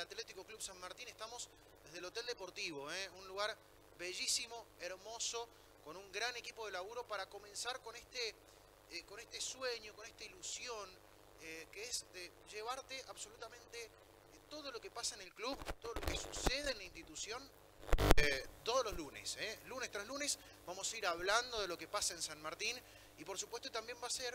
Atlético Club San Martín. Estamos desde el Hotel Deportivo, un lugar bellísimo, hermoso, con un gran equipo de laburo para comenzar con este sueño, con esta ilusión, que es de llevarte absolutamente todo lo que pasa en el club, todo lo que sucede en la institución, todos los lunes, lunes tras lunes vamos a ir hablando de lo que pasa en San Martín y por supuesto también va a ser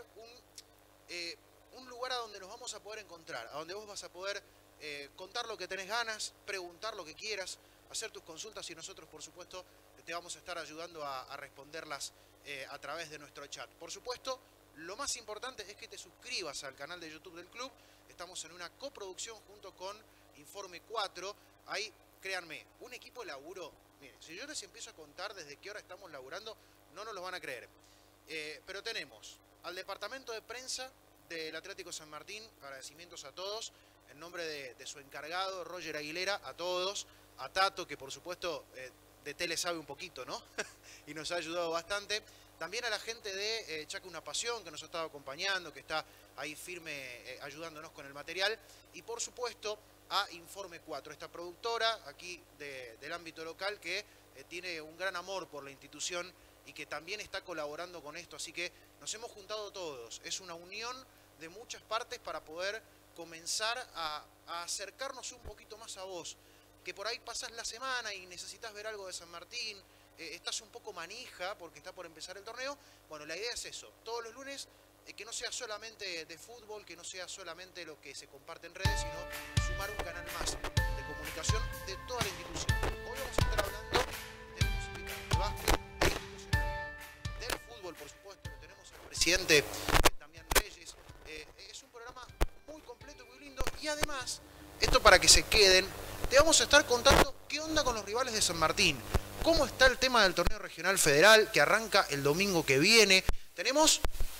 un lugar a donde nos vamos a poder encontrar, a donde vos vas a poder contar lo que tenés ganas, preguntar lo que quieras, hacer tus consultas y nosotros por supuesto te vamos a estar ayudando a responderlas a través de nuestro chat. Por supuesto, lo más importante es que te suscribas al canal de YouTube del club. Estamos en una coproducción junto con Informe 4. Ahí, créanme, un equipo de laburo. Miren, si yo les empiezo a contar desde qué hora estamos laburando, no nos lo van a creer. Pero tenemos al departamento de prensa del Atlético San Martín, agradecimientos a todos, en nombre de su encargado, Roger Aguilera, a todos, a Tato, que por supuesto de tele sabe un poquito, ¿no? Y nos ha ayudado bastante. También a la gente de Chaca Una Pasión, que nos ha estado acompañando, que está ahí firme ayudándonos con el material. Y por supuesto a Informe 4, esta productora aquí del ámbito local que tiene un gran amor por la institución y que también está colaborando con esto. Así que nos hemos juntado todos. Es una unión de muchas partes para poder comenzar a acercarnos un poquito más a vos. Que por ahí pasás la semana y necesitas ver algo de San Martín, estás un poco manija porque está por empezar el torneo. Bueno, la idea es eso, todos los lunes, que no sea solamente de fútbol, que no sea solamente lo que se comparte en redes, sino sumar un canal más de comunicación de toda la institución. Hoy vamos a estar hablando de música, de básquet, de institucional, del fútbol, por supuesto, que tenemos al presidente Damián Reyes. Es un programa muy completo, muy lindo, y además, esto para que se queden, te vamos a estar contando qué onda con los rivales de San Martín, cómo está el tema del torneo regional federal que arranca el domingo que viene. Tenemos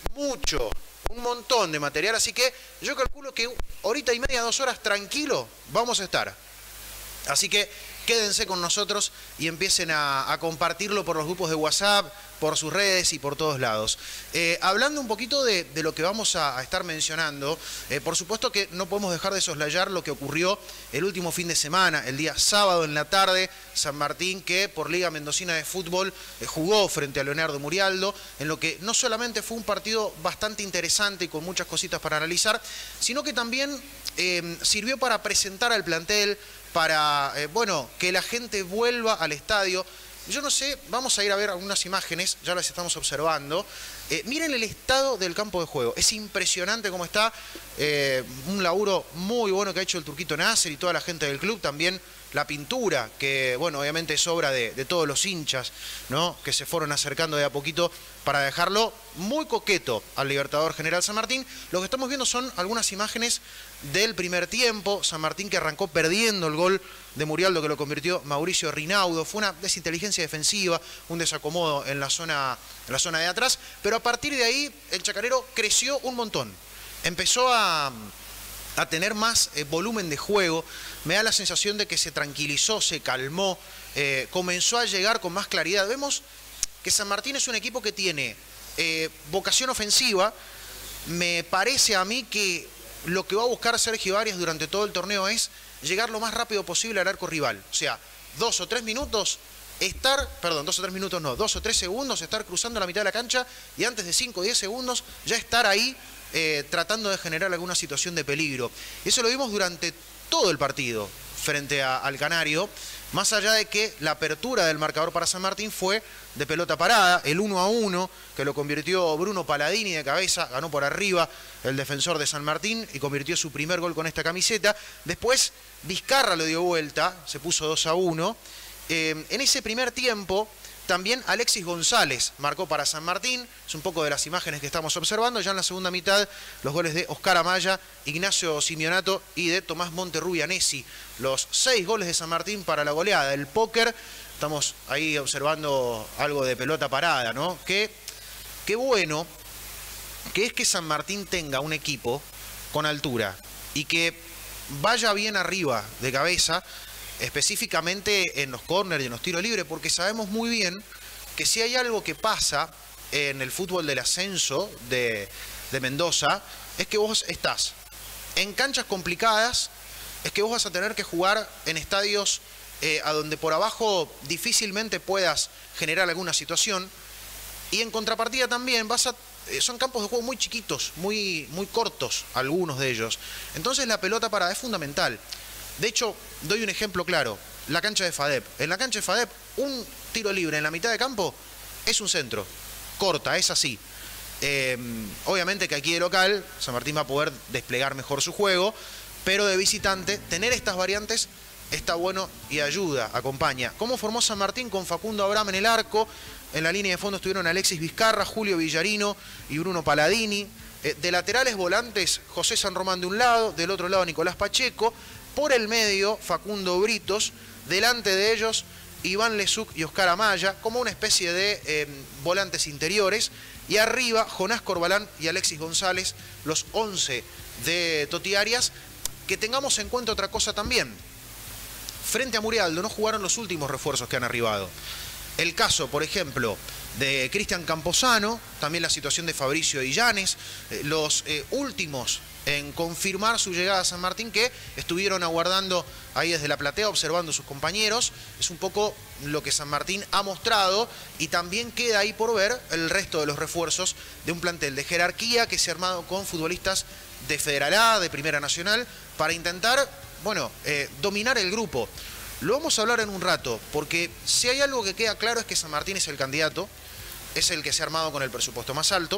un montón de material, así que yo calculo que horita y media, 2 horas tranquilo vamos a estar. Así que quédense con nosotros y empiecen a compartirlo por los grupos de WhatsApp, por sus redes y por todos lados. Hablando un poquito de lo que vamos a estar mencionando, por supuesto que no podemos dejar de soslayar lo que ocurrió el último fin de semana, el día sábado en la tarde, San Martín, que por Liga Mendocina de Fútbol jugó frente a Leonardo Murialdo, en lo que no solamente fue un partido bastante interesante y con muchas cositas para analizar, sino que también sirvió para presentar al plantel, para que la gente vuelva al estadio. Yo no sé, vamos a ir a ver algunas imágenes, ya las estamos observando. Miren el estado del campo de juego, es impresionante cómo está. Un laburo muy bueno que ha hecho el Turquito Nasser y toda la gente del club. También la pintura, que obviamente es obra de todos los hinchas, ¿no? Que se fueron acercando de a poquito para dejarlo muy coqueto al Libertador General San Martín. Lo que estamos viendo son algunas imágenes del primer tiempo. San Martín que arrancó perdiendo el gol de Murialdo, que lo convirtió Mauricio Rinaudo. Fue una desinteligencia defensiva, un desacomodo en la zona de atrás. Pero a partir de ahí el chacarero creció un montón. Empezó a tener más volumen de juego. Me da la sensación de que se tranquilizó, se calmó, comenzó a llegar con más claridad. Vemos que San Martín es un equipo que tiene vocación ofensiva. Me parece a mí que lo que va a buscar Sergio Arias durante todo el torneo es llegar lo más rápido posible al arco rival. O sea, 2 o 3 minutos, 2 o 3 segundos, estar cruzando la mitad de la cancha y antes de 5 o 10 segundos ya estar ahí tratando de generar alguna situación de peligro. Eso lo vimos durante todo el partido frente al Canario, más allá de que la apertura del marcador para San Martín fue de pelota parada, el 1-1, que lo convirtió Bruno Paladini de cabeza, ganó por arriba el defensor de San Martín y convirtió su primer gol con esta camiseta. Después Vizcarra lo dio vuelta, se puso 2-1. En ese primer tiempo también Alexis González marcó para San Martín, es un poco de las imágenes que estamos observando. Ya en la segunda mitad los goles de Oscar Amaya, Ignacio Simeonato y de Tomás Monterrubianesi. Los 6 goles de San Martín para la goleada. El póker, estamos ahí observando algo de pelota parada, ¿no? Qué bueno que es que San Martín tenga un equipo con altura y que vaya bien arriba de cabeza, específicamente en los córneres y en los tiros libres, porque sabemos muy bien que si hay algo que pasa en el fútbol del ascenso de Mendoza, es que vos estás en canchas complicadas es que vos vas a tener que jugar en estadios a donde por abajo difícilmente puedas generar alguna situación. Y en contrapartida también son campos de juego muy chiquitos, muy cortos, algunos de ellos. Entonces la pelota parada es fundamental. De hecho, doy un ejemplo claro. La cancha de FADEP. En la cancha de FADEP, un tiro libre en la mitad de campo es un centro. Corta, es así. Obviamente que aquí de local, San Martín va a poder desplegar mejor su juego, pero de visitante, tener estas variantes está bueno y ayuda, acompaña. ¿Cómo formó San Martín? Con Facundo Abraham en el arco. En la línea de fondo estuvieron Alexis Vizcarra, Julio Villarino y Bruno Paladini. De laterales volantes, José San Román de un lado, del otro lado Nicolás Pacheco. Por el medio, Facundo Britos. Delante de ellos, Iván Lesuc y Oscar Amaya, como una especie de volantes interiores. Y arriba, Jonás Corbalán y Alexis González, los 11 de Toti Arias. Que tengamos en cuenta otra cosa también. Frente a Murialdo no jugaron los últimos refuerzos que han arribado. El caso, por ejemplo, de Cristian Camposano, también la situación de Fabricio Illanes, los últimos en confirmar su llegada a San Martín, que estuvieron aguardando ahí desde la platea, observando a sus compañeros. Es un poco lo que San Martín ha mostrado, y también queda ahí por ver el resto de los refuerzos de un plantel de jerarquía que se ha armado con futbolistas de Federal A, de Primera Nacional, para intentar, bueno, dominar el grupo. Lo vamos a hablar en un rato, porque si hay algo que queda claro es que San Martín es el candidato, es el que se ha armado con el presupuesto más alto,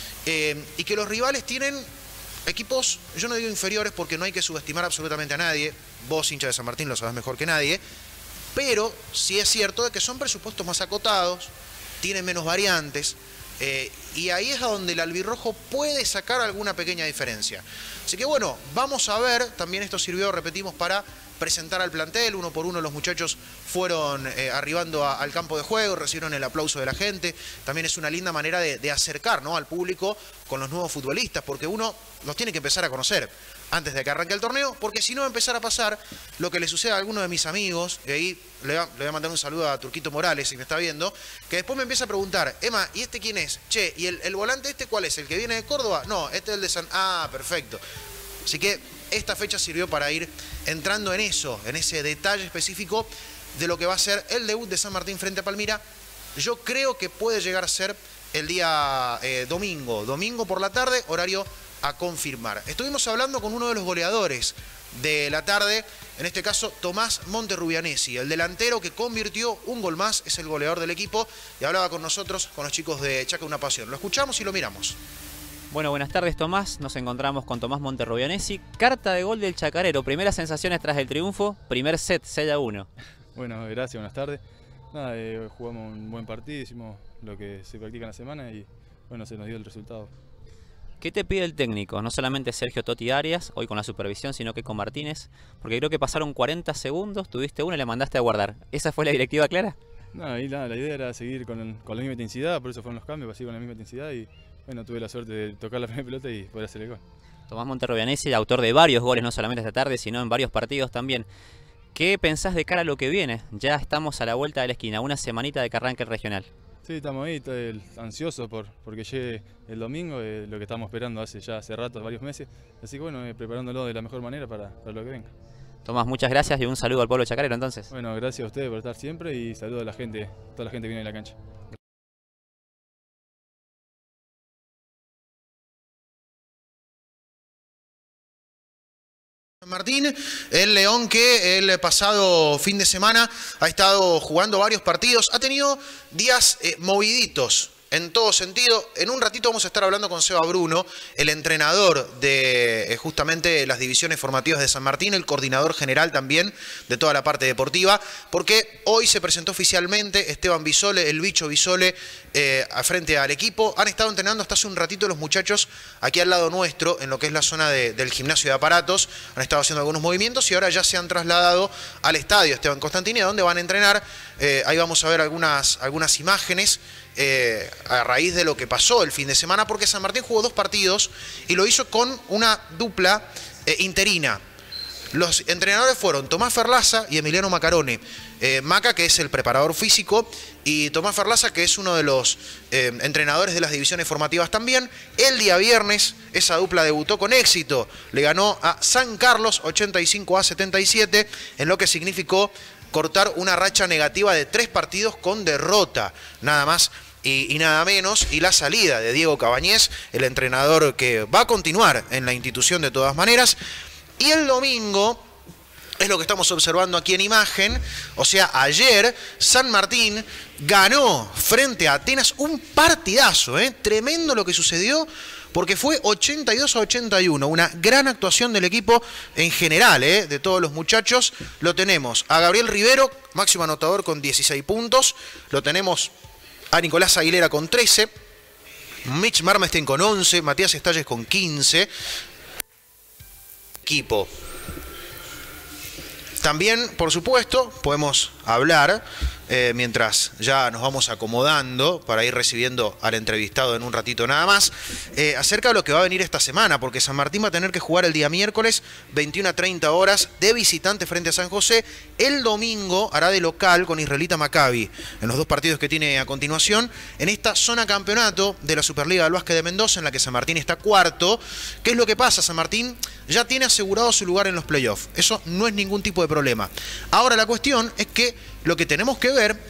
y que los rivales tienen equipos, yo no digo inferiores porque no hay que subestimar absolutamente a nadie, vos, hincha de San Martín, lo sabés mejor que nadie, pero sí es cierto de que son presupuestos más acotados, tienen menos variantes, y ahí es a donde el albirrojo puede sacar alguna pequeña diferencia. Así que bueno, vamos a ver, también esto sirvió, repetimos, para presentar al plantel. Uno por uno los muchachos fueron arribando al campo de juego, recibieron el aplauso de la gente. También es una linda manera de acercar, ¿no?, al público con los nuevos futbolistas, porque uno los tiene que empezar a conocer antes de que arranque el torneo, porque si no va a empezar a pasar lo que le sucede a alguno de mis amigos, y ahí le voy a mandar un saludo a Turquito Morales, si me está viendo, que después me empieza a preguntar: Emma, ¿y este quién es? Che, ¿y el volante este cuál es? ¿El que viene de Córdoba? No, este es el de San... Ah, perfecto. Así que esta fecha sirvió para ir entrando en eso, en ese detalle específico de lo que va a ser el debut de San Martín frente a Palmira. Yo creo que puede llegar a ser el día domingo por la tarde, horario a confirmar. Estuvimos hablando con uno de los goleadores de la tarde, en este caso Tomás Monterrubianesi, el delantero que convirtió un gol más, es el goleador del equipo, y hablaba con nosotros, con los chicos de Chaca Una Pasión. Lo escuchamos y lo miramos. Bueno, buenas tardes, Tomás. Nos encontramos con Tomás Monterrubianesi. Carta de gol del Chacarero. Primeras sensaciones tras el triunfo. Primer set, 6-1. Bueno, gracias, buenas tardes. Nada, jugamos un buen partido, hicimos lo que se practica en la semana y bueno, se nos dio el resultado. ¿Qué te pide el técnico? No solamente Sergio Toti Arias, hoy con la supervisión, sino que con Martínez. Porque creo que pasaron 40 segundos, tuviste una y le mandaste a guardar. ¿Esa fue la directiva clara? No, y nada, la idea era seguir con la misma intensidad, por eso fueron los cambios, para seguir con la misma intensidad y bueno, tuve la suerte de tocar la primera pelota y poder hacer el gol. Tomás Monterrubianesi, autor de varios goles, no solamente esta tarde, sino en varios partidos también. ¿Qué pensás de cara a lo que viene? Ya estamos a la vuelta de la esquina, una semanita de que arranque el regional. Sí, estamos ahí, ansiosos porque llegue el domingo, lo que estamos esperando hace rato, varios meses. Así que bueno, preparándolo de la mejor manera para lo que venga. Tomás, muchas gracias y un saludo al pueblo chacarero entonces. Bueno, gracias a ustedes por estar siempre y saludo a la gente, toda la gente que viene de la cancha. Martín, el León que el pasado fin de semana ha estado jugando varios partidos, ha tenido días moviditos en todo sentido. En un ratito vamos a estar hablando con Seba Bruno, el entrenador de justamente las divisiones formativas de San Martín, el coordinador general también de toda la parte deportiva, porque hoy se presentó oficialmente Esteban Bisole, el bicho Bisole, frente al equipo. Han estado entrenando hasta hace un ratito los muchachos aquí al lado nuestro, en lo que es la zona del gimnasio de aparatos. Han estado haciendo algunos movimientos y ahora ya se han trasladado al estadio Esteban Constantini, donde van a entrenar. Ahí vamos a ver algunas imágenes a raíz de lo que pasó el fin de semana, porque San Martín jugó 2 partidos y lo hizo con una dupla interina. Los entrenadores fueron Tomás Ferlaza y Emiliano Macarone. Maca, que es el preparador físico, y Tomás Ferlaza, que es uno de los entrenadores de las divisiones formativas también. El día viernes esa dupla debutó con éxito. Le ganó a San Carlos 85-77, en lo que significó cortar una racha negativa de 3 partidos con derrota, nada más y nada menos, y la salida de Diego Cabañez, el entrenador que va a continuar en la institución de todas maneras. Y el domingo es lo que estamos observando aquí en imagen, o sea, ayer San Martín ganó frente a Atenas un partidazo, tremendo lo que sucedió, porque fue 82-81, una gran actuación del equipo en general, de todos los muchachos. Lo tenemos a Gabriel Rivero, máximo anotador con 16 puntos, lo tenemos a Nicolás Aguilera con 13, Mitch Marmestein con 11, Matías Estalles con 15. Equipo. También, por supuesto, podemos hablar, mientras ya nos vamos acomodando para ir recibiendo al entrevistado en un ratito nada más, acerca de lo que va a venir esta semana, porque San Martín va a tener que jugar el día miércoles, 21 a 30 horas, de visitante frente a San José. El domingo hará de local con Israelita Maccabi, en los 2 partidos que tiene a continuación, en esta zona campeonato de la Superliga del Básquet de Mendoza, en la que San Martín está cuarto. ¿Qué es lo que pasa? San Martín ya tiene asegurado su lugar en los playoffs. Eso no es ningún tipo de problema. Ahora la cuestión es que lo que tenemos que ver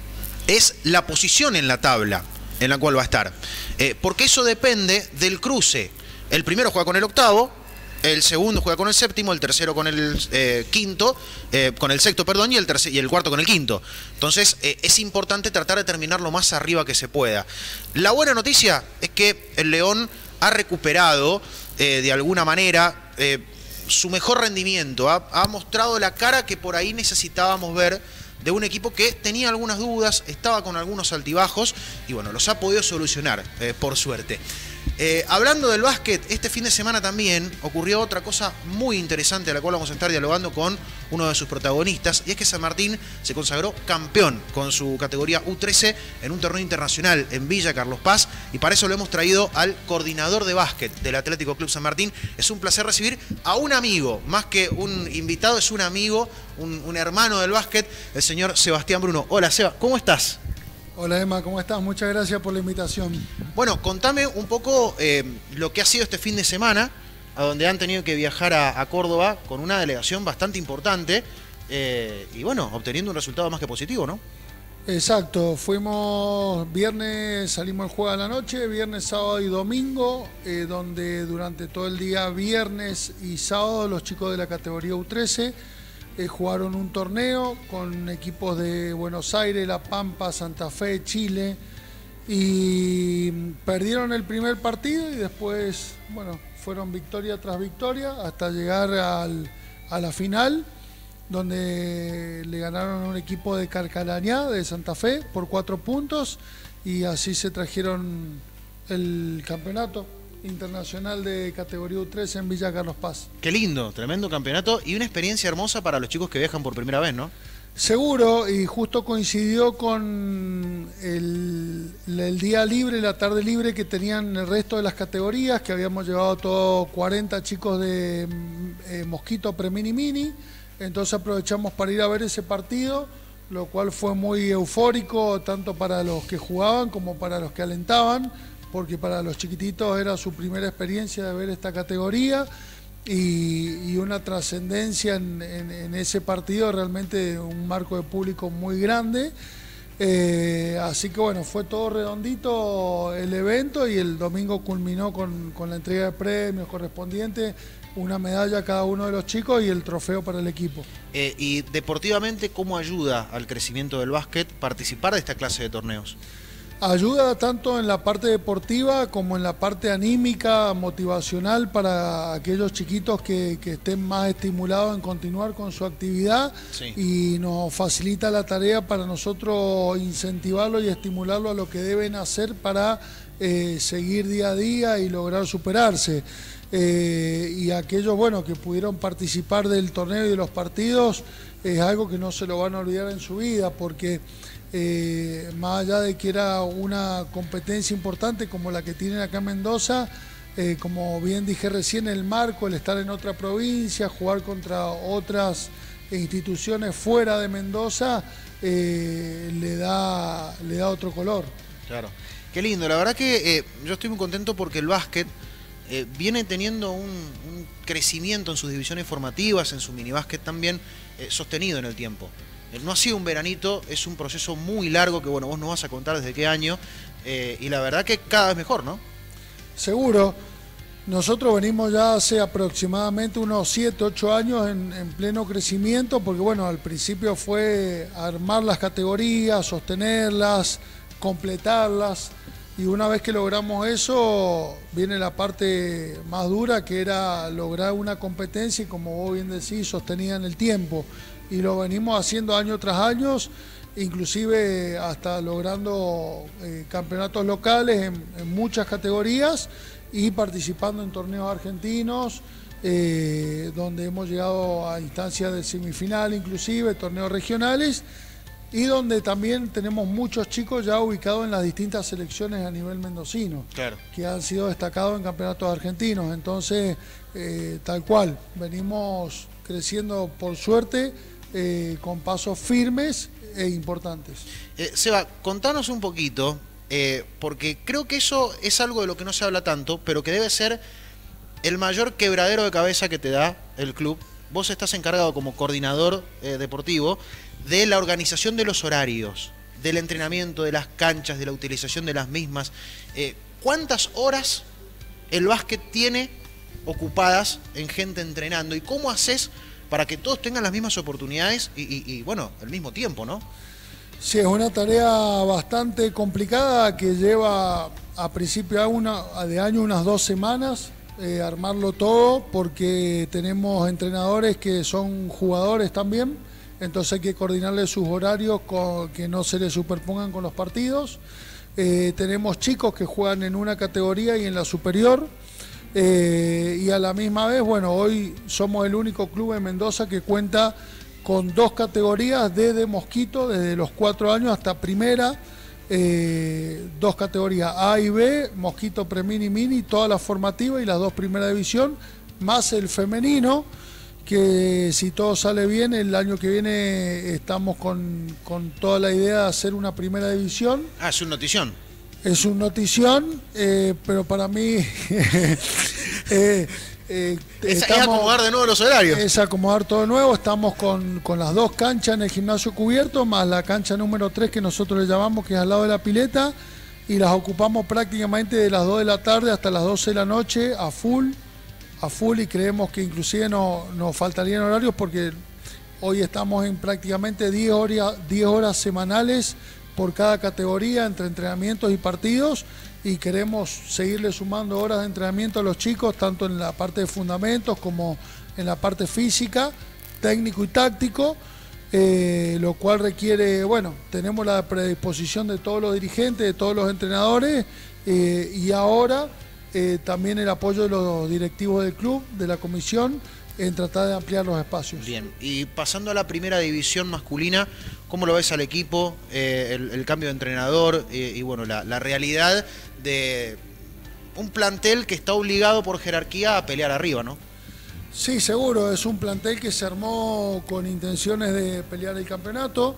es la posición en la tabla en la cual va a estar. Porque eso depende del cruce. El primero juega con el octavo, el segundo juega con el séptimo, el tercero con el quinto, con el sexto, perdón, y el cuarto con el quinto. Entonces es importante tratar de terminar lo más arriba que se pueda. La buena noticia es que el León ha recuperado de alguna manera su mejor rendimiento, ha mostrado la cara que por ahí necesitábamos ver de un equipo que tenía algunas dudas, estaba con algunos altibajos y bueno, los ha podido solucionar, por suerte. Hablando del básquet, este fin de semana también ocurrió otra cosa muy interesante, a la cual vamos a estar dialogando con uno de sus protagonistas, y es que San Martín se consagró campeón con su categoría U13 en un torneo internacional en Villa Carlos Paz, y para eso lo hemos traído al coordinador de básquet del Atlético Club San Martín. Es un placer recibir a un amigo, más que un invitado, es un amigo, un hermano del básquet, el señor Sebastián Bruno. Hola Seba, ¿cómo estás? Hola Emma, ¿cómo estás? Muchas gracias por la invitación. Bueno, contame un poco lo que ha sido este fin de semana, a donde han tenido que viajar a Córdoba con una delegación bastante importante y bueno, obteniendo un resultado más que positivo, ¿no? Exacto, fuimos viernes, salimos el jueves a la noche, viernes, sábado y domingo, donde durante todo el día, viernes y sábado, los chicos de la categoría U13 jugaron un torneo con equipos de Buenos Aires, La Pampa, Santa Fe, Chile, y perdieron el primer partido y después, bueno, fueron victoria tras victoria hasta llegar a la final, donde le ganaron a un equipo de Carcarañá, de Santa Fe, por 4 puntos, y así se trajeron el campeonato internacional de categoría U13 en Villa Carlos Paz. Qué lindo, tremendo campeonato y una experiencia hermosa para los chicos que viajan por primera vez, ¿no? Seguro, y justo coincidió con el día libre, la tarde libre que tenían el resto de las categorías, que habíamos llevado todos 40 chicos de Mosquito Pre-Mini Mini, entonces aprovechamos para ir a ver ese partido, lo cual fue muy eufórico, tanto para los que jugaban como para los que alentaban, porque para los chiquititos era su primera experiencia de ver esta categoría y una trascendencia en ese partido, realmente un marco de público muy grande. Así que bueno, fue todo redondito el evento y el domingo culminó con la entrega de premios correspondientes, una medalla a cada uno de los chicos y el trofeo para el equipo. Y deportivamente, ¿cómo ayuda al crecimiento del básquet participar de esta clase de torneos? Ayuda tanto en la parte deportiva como en la parte anímica, motivacional para aquellos chiquitos que estén más estimulados en continuar con su actividad, sí. Y nos facilita la tarea para nosotros incentivarlos y estimularlos a lo que deben hacer para seguir día a día y lograr superarse. Y aquellos que pudieron participar del torneo y de los partidos es algo que no se lo van a olvidar en su vida, porque más allá de que era una competencia importante como la que tienen acá en Mendoza, como bien dije recién, el marco, el estar en otra provincia, jugar contra otras instituciones fuera de Mendoza, le da otro color. Claro. Qué lindo, la verdad que yo estoy muy contento porque el básquet viene teniendo un crecimiento en sus divisiones formativas, en su minibásquet también, sostenido en el tiempo. No ha sido un veranito, es un proceso muy largo que, bueno, vos nos vas a contar desde qué año, y la verdad que cada vez mejor, ¿no? Seguro. Nosotros venimos ya hace aproximadamente unos 7, 8 años en pleno crecimiento, porque bueno, al principio fue armar las categorías, sostenerlas, completarlas, y una vez que logramos eso, viene la parte más dura, que era lograr una competencia, y como vos bien decís, sostenida en el tiempo, y lo venimos haciendo año tras año, inclusive hasta logrando campeonatos locales en muchas categorías, y participando en torneos argentinos, donde hemos llegado a instancias de semifinal, inclusive torneos regionales, y donde también tenemos muchos chicos ya ubicados en las distintas selecciones a nivel mendocino, claro, que han sido destacados en campeonatos argentinos. Entonces, tal cual, venimos creciendo por suerte, con pasos firmes e importantes. Seba, contanos un poquito, porque creo que eso es algo de lo que no se habla tanto, pero que debe ser el mayor quebradero de cabeza que te da el club. Vos estás encargado como coordinador deportivo de la organización de los horarios, del entrenamiento, de las canchas, de la utilización de las mismas. ¿Cuántas horas el básquet tiene ocupadas en gente entrenando? ¿Y cómo haces para que todos tengan las mismas oportunidades y bueno, el mismo tiempo, ¿no? Sí, es una tarea bastante complicada que lleva a principio de año unas 2 semanas armarlo todo, porque tenemos entrenadores que son jugadores también, entonces hay que coordinarles sus horarios que no se les superpongan con los partidos. Tenemos chicos que juegan en una categoría y en la superior, y a la misma vez, bueno, hoy somos el único club en Mendoza que cuenta con 2 categorías desde Mosquito, desde los 4 años hasta primera, 2 categorías A y B, Mosquito Premini, Mini, todas las formativas y las 2 primera división, más el femenino, que si todo sale bien, el año que viene estamos con toda la idea de hacer una primera división. Ah, es una notición. Es una notición, pero para mí... es acomodar de nuevo los horarios. Es acomodar todo de nuevo. Estamos con las 2 canchas en el gimnasio cubierto, más la cancha número 3 que nosotros le llamamos, que es al lado de la pileta, y las ocupamos prácticamente de las 2 de la tarde hasta las 12 de la noche a full, y creemos que inclusive nos faltarían horarios, porque hoy estamos en prácticamente 10 horas semanales por cada categoría entre entrenamientos y partidos, y queremos seguirle sumando horas de entrenamiento a los chicos, tanto en la parte de fundamentos como en la parte física, técnico y táctico, lo cual requiere, bueno, tenemos la predisposición de todos los dirigentes, de todos los entrenadores, y ahora también el apoyo de los directivos del club, de la comisión, en tratar de ampliar los espacios. Bien, y pasando a la primera división masculina, ¿cómo lo ves al equipo, el cambio de entrenador y bueno, la realidad de un plantel que está obligado por jerarquía a pelear arriba, ¿no? Sí, seguro, es un plantel que se armó con intenciones de pelear el campeonato.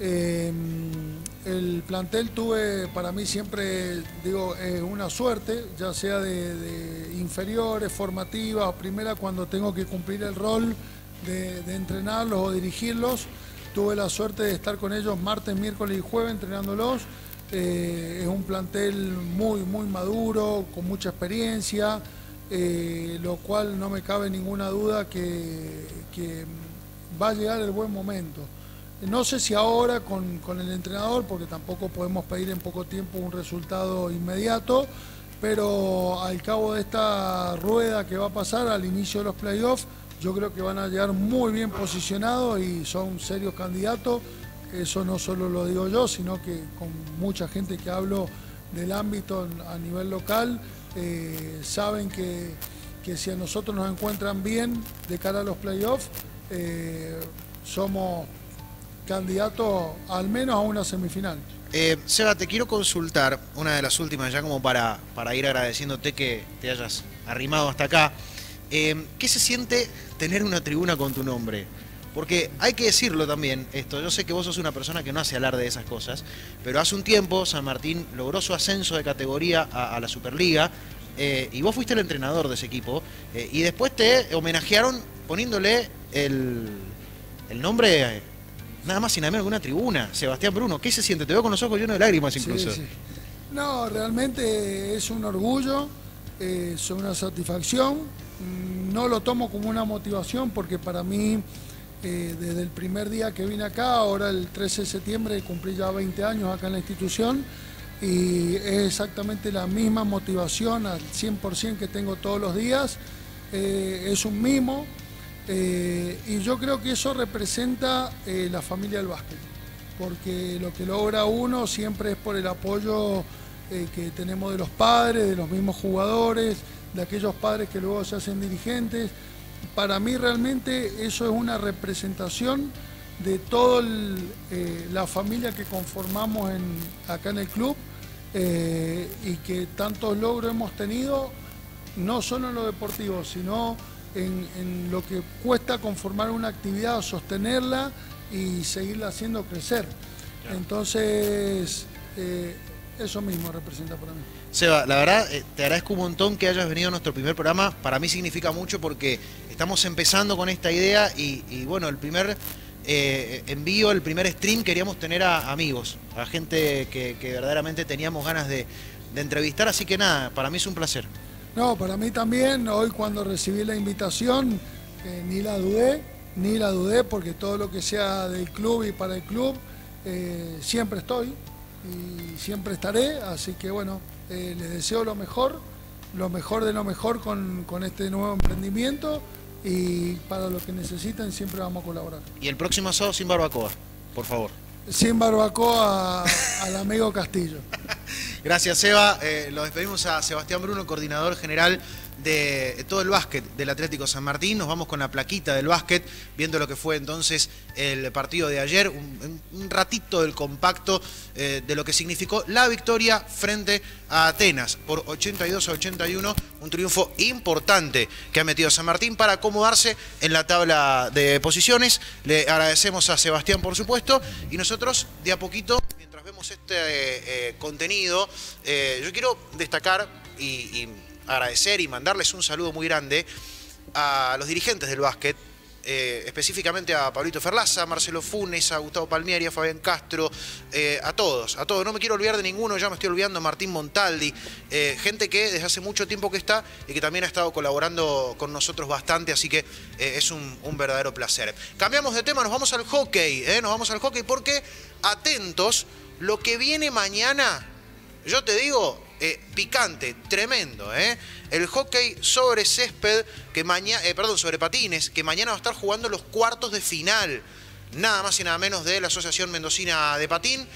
El plantel para mí siempre, digo, una suerte, ya sea de inferiores, formativas o primera, cuando tengo que cumplir el rol de entrenarlos o dirigirlos. Tuve la suerte de estar con ellos martes, miércoles y jueves entrenándolos. Es un plantel muy, muy maduro, con mucha experiencia, lo cual no me cabe ninguna duda que va a llegar el buen momento. No sé si ahora con el entrenador, porque tampoco podemos pedir en poco tiempo un resultado inmediato, pero al cabo de esta rueda que va a pasar al inicio de los playoffs, yo creo que van a llegar muy bien posicionados y son serios candidatos. Eso no solo lo digo yo, sino que con mucha gente que hablo del ámbito a nivel local, saben que si a nosotros nos encuentran bien de cara a los playoffs, somos candidatos al menos a una semifinal. Seba, te quiero consultar, una de las últimas ya como para ir agradeciéndote que te hayas arrimado hasta acá. ¿Qué se siente tener una tribuna con tu nombre? Porque hay que decirlo también esto, yo sé que vos sos una persona que no hace alarde de esas cosas, pero hace un tiempo San Martín logró su ascenso de categoría a la Superliga, y vos fuiste el entrenador de ese equipo, y después te homenajearon poniéndole el nombre, nada más y nada menos que una tribuna, Sebastián Bruno. ¿Qué se siente? Te veo con los ojos llenos de lágrimas incluso. Sí, sí. No, realmente es un orgullo, es una satisfacción. No lo tomo como una motivación porque para mí, desde el primer día que vine acá, ahora el 13 de septiembre cumplí ya 20 años acá en la institución y es exactamente la misma motivación al 100% que tengo todos los días. Es un mimo. Y yo creo que eso representa la familia del básquet, porque lo que logra uno siempre es por el apoyo que tenemos de los padres, de los mismos jugadores, de aquellos padres que luego se hacen dirigentes. Para mí realmente eso es una representación de toda la familia que conformamos acá en el club, y que tantos logros hemos tenido, no solo en lo deportivo, sino en lo que cuesta conformar una actividad, sostenerla y seguirla haciendo crecer. Claro. Entonces, eso mismo representa para mí. Seba, la verdad, te agradezco un montón que hayas venido a nuestro primer programa. Para mí significa mucho porque estamos empezando con esta idea y bueno, el primer envío, el primer stream, queríamos tener a amigos, a gente que verdaderamente teníamos ganas de entrevistar. Así que nada, para mí es un placer. No, para mí también. Hoy cuando recibí la invitación, ni la dudé, porque todo lo que sea del club y para el club, siempre estoy y siempre estaré. Así que bueno, les deseo lo mejor de lo mejor con este nuevo emprendimiento, y para lo que necesiten siempre vamos a colaborar. Y el próximo sábado sin barbacoa, por favor. Sin barbacoa al amigo Castillo. Gracias, Seba. Lo despedimos a Sebastián Bruno, coordinador general de todo el básquet del Atlético San Martín. Nos vamos con la plaquita del básquet, viendo lo que fue entonces el partido de ayer, un ratito del compacto de lo que significó la victoria frente a Atenas por 82-81, un triunfo importante que ha metido San Martín para acomodarse en la tabla de posiciones. Le agradecemos a Sebastián, por supuesto, y nosotros de a poquito, mientras vemos este contenido, yo quiero destacar y agradecer y mandarles un saludo muy grande a los dirigentes del básquet, específicamente a Pablito Ferlaza, a Marcelo Funes, a Gustavo Palmieri, a Fabián Castro, a todos, no me quiero olvidar de ninguno, ya me estoy olvidando, Martín Montaldi, gente que desde hace mucho tiempo que está y que también ha estado colaborando con nosotros bastante, así que es un verdadero placer. Cambiamos de tema, nos vamos al hockey, porque, atentos, lo que viene mañana, yo te digo, picante, tremendo, el hockey sobre césped, sobre patines, que mañana va a estar jugando los cuartos de final, nada más y nada menos de la Asociación Mendocina de Patín.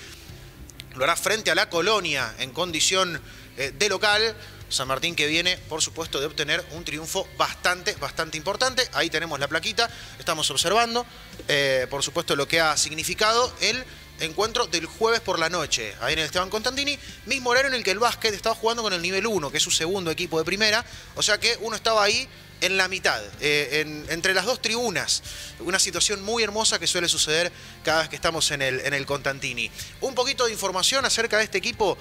Lo hará frente a la Colonia en condición de local. San Martín que viene, por supuesto, de obtener un triunfo bastante importante. Ahí tenemos la plaquita, estamos observando, por supuesto, lo que ha significado el encuentro del jueves por la noche, ahí en el Esteban Constantini, mismo horario en el que el básquet estaba jugando con el nivel 1, que es su segundo equipo de primera, o sea que uno estaba ahí en la mitad, entre las dos tribunas, una situación muy hermosa que suele suceder cada vez que estamos en el Constantini. Un poquito de información acerca de este equipo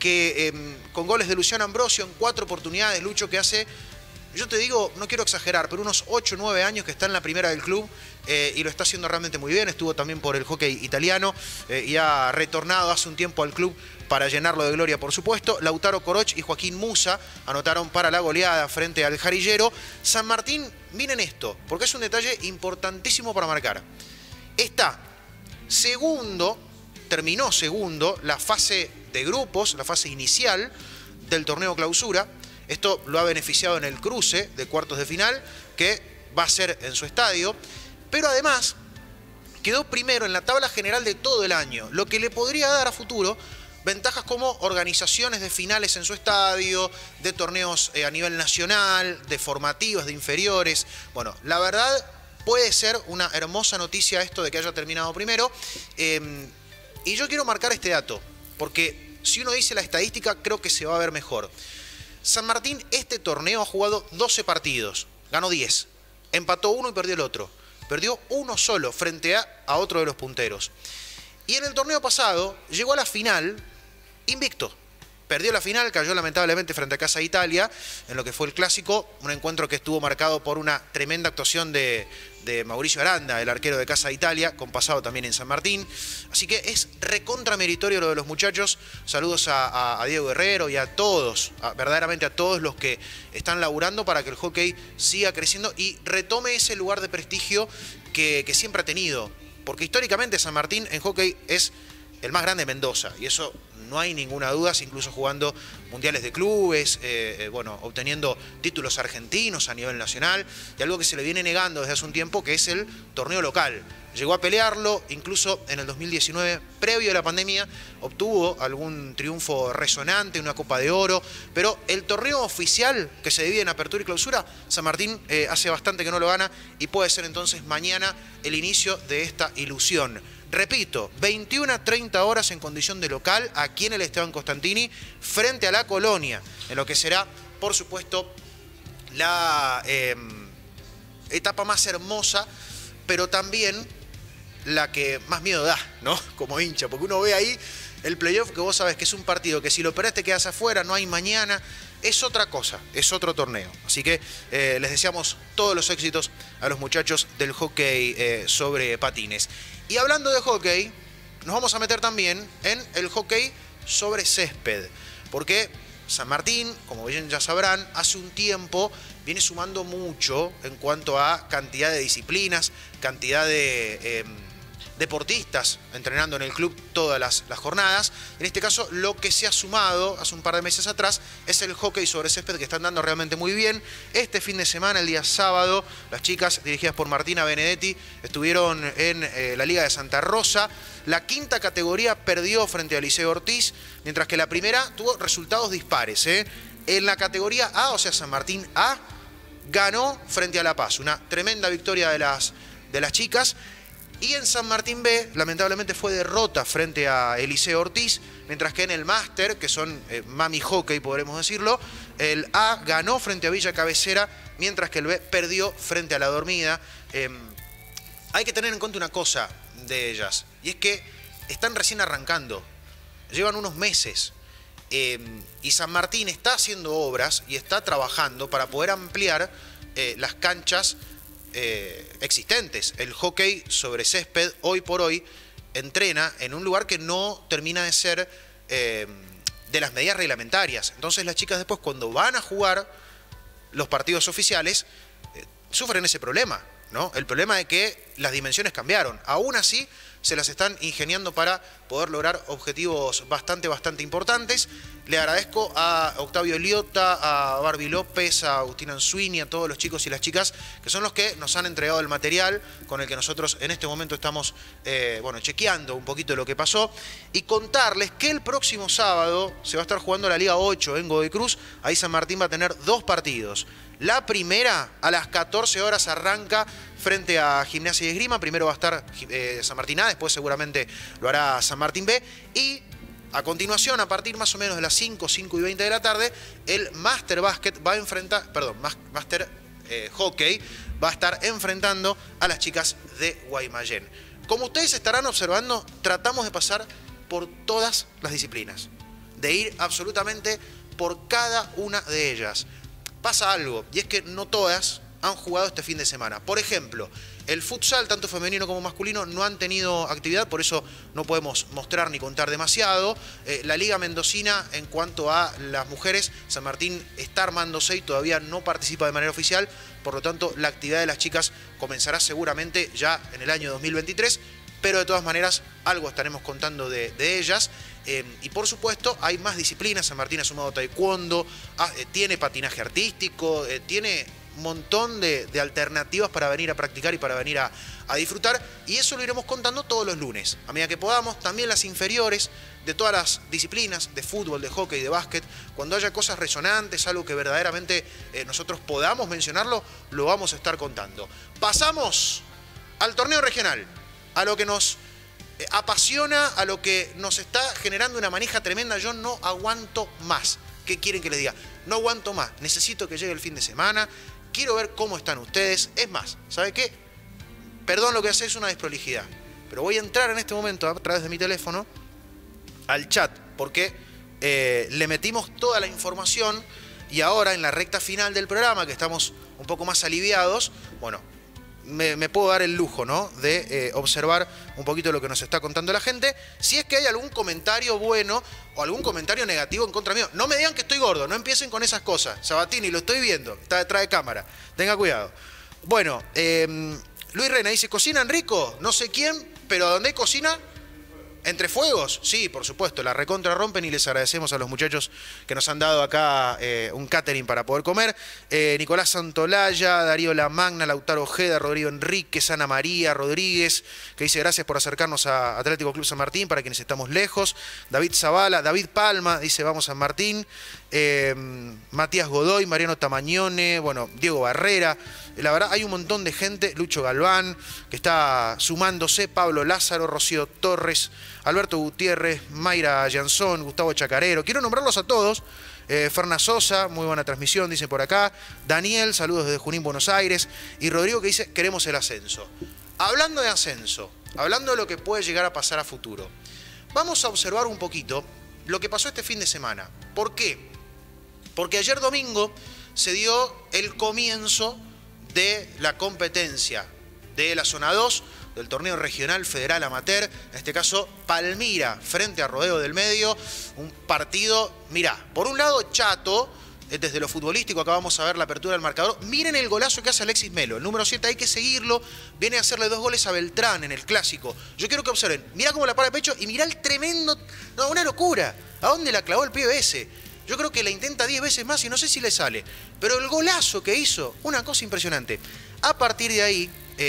que con goles de Luciano Ambrosio en 4 oportunidades, Lucho, que hace, yo te digo, no quiero exagerar, pero unos 8 o 9 años que está en la primera del club, y lo está haciendo realmente muy bien. Estuvo también por el hockey italiano y ha retornado hace un tiempo al club para llenarlo de gloria, por supuesto. Lautaro Coroch y Joaquín Musa anotaron para la goleada frente al Jarillero. San Martín, miren esto, porque es un detalle importantísimo para marcar. Está segundo, terminó segundo la fase de grupos, la fase inicial del torneo clausura. Esto lo ha beneficiado en el cruce de cuartos de final, que va a ser en su estadio. Pero además quedó primero en la tabla general de todo el año, lo que le podría dar a futuro ventajas como organizaciones de finales en su estadio, de torneos a nivel nacional, de formativas, de inferiores. Bueno, la verdad puede ser una hermosa noticia esto de que haya terminado primero. Y yo quiero marcar este dato. porque si uno dice la estadística, creo que se va a ver mejor. San Martín este torneo ha jugado 12 partidos, ganó 10, empató uno y perdió el otro. Perdió uno solo frente a otro de los punteros. Y en el torneo pasado llegó a la final invicto. Perdió la final, cayó lamentablemente frente a Casa Italia, en lo que fue el clásico, un encuentro que estuvo marcado por una tremenda actuación de Mauricio Aranda, el arquero de Casa Italia, con pasado también en San Martín. Así que es recontra meritorio lo de los muchachos. Saludos a Diego Guerrero y a todos, verdaderamente a todos los que están laburando para que el hockey siga creciendo y retome ese lugar de prestigio que siempre ha tenido. Porque históricamente San Martín en hockey es el más grande de Mendoza, y eso no hay ninguna duda, incluso jugando mundiales de clubes, bueno, obteniendo títulos argentinos a nivel nacional, y algo que se le viene negando desde hace un tiempo, que es el torneo local. Llegó a pelearlo, incluso en el 2019, previo a la pandemia, obtuvo algún triunfo resonante, una Copa de Oro, pero el torneo oficial que se divide en apertura y clausura, San Martín hace bastante que no lo gana, y puede ser entonces mañana el inicio de esta ilusión. Repito, 21 a 30 horas en condición de local, aquí en el Esteban Costantini, frente a la Colonia, en lo que será, por supuesto, la etapa más hermosa, pero también la que más miedo da, ¿no? Como hincha, porque uno ve ahí el playoff, que vos sabés que es un partido que si lo perdés te quedas afuera, no hay mañana, es otra cosa, es otro torneo. Así que les deseamos todos los éxitos a los muchachos del hockey sobre patines. Y hablando de hockey, nos vamos a meter también en el hockey sobre césped, porque San Martín, como bien ya sabrán, hace un tiempo viene sumando mucho en cuanto a cantidad de disciplinas, cantidad de deportistas entrenando en el club todas las jornadas. En este caso, lo que se ha sumado hace un par de meses atrás es el hockey sobre césped, que están dando realmente muy bien. Este fin de semana, el día sábado, las chicas dirigidas por Martina Benedetti estuvieron en la Liga de Santa Rosa. La quinta categoría perdió frente a Liceo Ortiz, mientras que la primera tuvo resultados dispares. En la categoría A, o sea, San Martín A, ganó frente a La Paz. Una tremenda victoria de las chicas. Y en San Martín B, lamentablemente, fue derrota frente a Eliseo Ortiz, mientras que en el máster, que son Mami Hockey, podremos decirlo, el A ganó frente a Villa Cabecera, mientras que el B perdió frente a La Dormida. Hay que tener en cuenta una cosa de ellas, y es que están recién arrancando, llevan unos meses, y San Martín está haciendo obras y está trabajando para poder ampliar las canchas existentes. El hockey sobre césped hoy por hoy entrena en un lugar que no termina de ser de las medidas reglamentarias. Entonces las chicas después, cuando van a jugar los partidos oficiales, sufren ese problema, ¿no? El problema de que las dimensiones cambiaron. Aún así se las están ingeniando para poder lograr objetivos bastante importantes. Le agradezco a Octavio Liota, a Barbie López, a Agustín Anzuini, a todos los chicos y las chicas que son los que nos han entregado el material con el que nosotros en este momento estamos chequeando un poquito lo que pasó, y contarles que el próximo sábado se va a estar jugando la Liga 8 en Godoy Cruz. Ahí San Martín va a tener 2 partidos. La primera, a las 14 horas, arranca frente a Gimnasia y Esgrima. Primero va a estar San Martín A, después seguramente lo hará San Martín B. Y a continuación, a partir más o menos de las 5 y 20 de la tarde, el Master Basket va a enfrentar, perdón, Master Hockey va a estar enfrentando a las chicas de Guaymallén. Como ustedes estarán observando, tratamos de pasar por todas las disciplinas, de ir absolutamente por cada una de ellas. Pasa algo, y es que no todas han jugado este fin de semana. Por ejemplo, el futsal, tanto femenino como masculino, no han tenido actividad, por eso no podemos mostrar ni contar demasiado. La Liga Mendocina, en cuanto a las mujeres, San Martín está armándose y todavía no participa de manera oficial, por lo tanto la actividad de las chicas comenzará seguramente ya en el año 2023, pero de todas maneras algo estaremos contando de ellas. Y por supuesto hay más disciplinas. San Martín ha sumado taekwondo, tiene patinaje artístico, tiene un montón de alternativas para venir a practicar y para venir a disfrutar, y eso lo iremos contando todos los lunes, a medida que podamos. También las inferiores de todas las disciplinas, de fútbol, de hockey, de básquet, cuando haya cosas resonantes, algo que verdaderamente nosotros podamos mencionarlo, lo vamos a estar contando. Pasamos al torneo regional, a lo que nos apasiona, a lo que nos está generando una manija tremenda. Yo no aguanto más. ¿Qué quieren que les diga? No aguanto más. Necesito que llegue el fin de semana. Quiero ver cómo están ustedes. Es más, ¿sabe qué? Perdón, lo que hace es una desprolijidad. Pero voy a entrar en este momento a través de mi teléfono al chat, porque le metimos toda la información y ahora en la recta final del programa, que estamos un poco más aliviados, bueno, me puedo dar el lujo, ¿no?, de observar un poquito lo que nos está contando la gente. Si es que hay algún comentario bueno o algún comentario negativo en contra mío, no me digan que estoy gordo, no empiecen con esas cosas. Sabatini, lo estoy viendo, está detrás de cámara, tenga cuidado. Bueno, Luis Reina dice, ¿cocinan rico? No sé quién, pero ¿dónde hay cocina? ¿Entre fuegos? Sí, por supuesto, la recontra rompen y les agradecemos a los muchachos que nos han dado acá un catering para poder comer. Nicolás Santolaya, Darío Lamagna, Lautaro Ojeda, Rodrigo Enríquez, Ana María Rodríguez, que dice gracias por acercarnos a Atlético Club San Martín para quienes estamos lejos. David Zavala, David Palma, dice vamos San Martín. Matías Godoy, Mariano Tamañone, bueno, Diego Barrera. La verdad, hay un montón de gente. Lucho Galván, que está sumándose. Pablo Lázaro, Rocío Torres, Alberto Gutiérrez, Mayra Jansón, Gustavo Chacarero. Quiero nombrarlos a todos. Ferna Sosa, muy buena transmisión, dice por acá. Daniel, saludos desde Junín, Buenos Aires. Y Rodrigo, que dice, queremos el ascenso. Hablando de ascenso, hablando de lo que puede llegar a pasar a futuro, vamos a observar un poquito lo que pasó este fin de semana. ¿Por qué? Porque ayer domingo se dio el comienzo de la competencia de la zona 2 del torneo regional federal amateur, en este caso Palmira frente a Rodeo del Medio, un partido, mirá, por un lado chato, desde lo futbolístico, acá vamos a ver la apertura del marcador. Miren el golazo que hace Alexis Melo, el número 7, hay que seguirlo, viene a hacerle 2 goles a Beltrán en el clásico. Yo quiero que observen, mirá cómo la para de pecho y mirá el tremendo, no, una locura, ¿a dónde la clavó el pibe ese? Yo creo que la intenta 10 veces más y no sé si le sale. Pero el golazo que hizo, una cosa impresionante. A partir de ahí,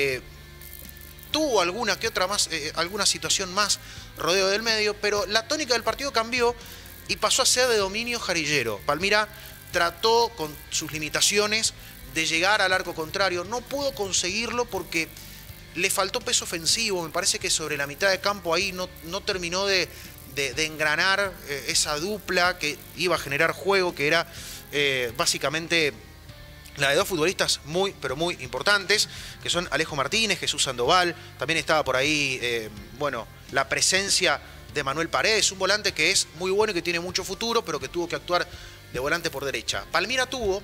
tuvo alguna que otra más, alguna situación más Rodeo del Medio, pero la tónica del partido cambió y pasó a ser de dominio jarillero. Palmira trató con sus limitaciones de llegar al arco contrario. No pudo conseguirlo porque le faltó peso ofensivo. Me parece que sobre la mitad de campo ahí no terminó de engranar esa dupla que iba a generar juego, que era básicamente la de 2 futbolistas muy, pero muy importantes, que son Alejo Martínez, Jesús Sandoval. También estaba por ahí, bueno, la presencia de Manuel Paredes, un volante que es muy bueno y que tiene mucho futuro, pero que tuvo que actuar de volante por derecha. Palmira tuvo,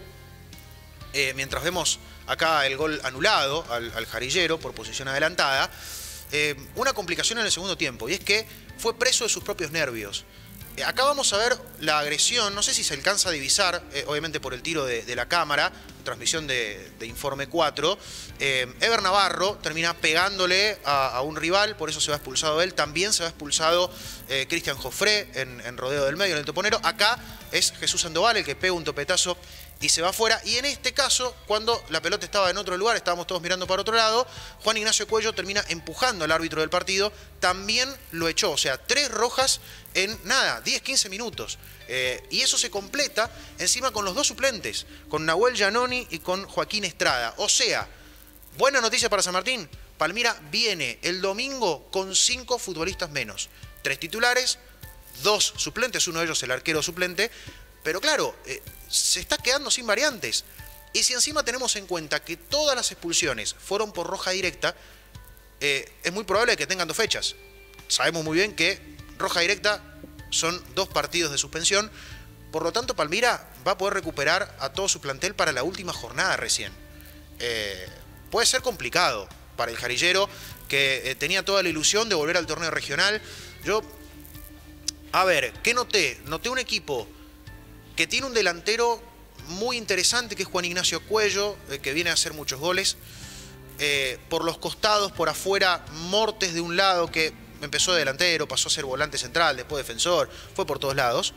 mientras vemos acá el gol anulado al jarillero por posición adelantada, una complicación en el segundo tiempo, y es que fue preso de sus propios nervios. Acá vamos a ver la agresión, no sé si se alcanza a divisar, obviamente por el tiro de la cámara, transmisión de Informe 4. Ever Navarro termina pegándole a un rival, por eso se va expulsado él. También se va expulsado Cristian Jofré en Rodeo del Medio, en el toponero. Acá es Jesús Sandoval el que pega un topetazo y se va afuera. Y en este caso, cuando la pelota estaba en otro lugar, estábamos todos mirando para otro lado, Juan Ignacio Cuello termina empujando al árbitro del partido, también lo echó. O sea, 3 rojas en nada, 10-15 minutos. Y eso se completa encima con los 2 suplentes, con Nahuel Giannoni y con Joaquín Estrada. O sea, buena noticia para San Martín. Palmira viene el domingo con 5 futbolistas menos. 3 titulares, 2 suplentes, uno de ellos el arquero suplente. Pero claro, se está quedando sin variantes. Y si encima tenemos en cuenta que todas las expulsiones fueron por roja directa, es muy probable que tengan 2 fechas. Sabemos muy bien que roja directa son 2 partidos de suspensión. Por lo tanto, Palmira va a poder recuperar a todo su plantel para la última jornada recién. Puede ser complicado para el jarillero, que tenía toda la ilusión de volver al torneo regional. Yo, a ver, ¿qué noté? Noté un equipo que tiene un delantero muy interesante, que es Juan Ignacio Cuello, que viene a hacer muchos goles. Por los costados, por afuera, Mortes de un lado, que empezó de delantero, pasó a ser volante central, después defensor, fue por todos lados.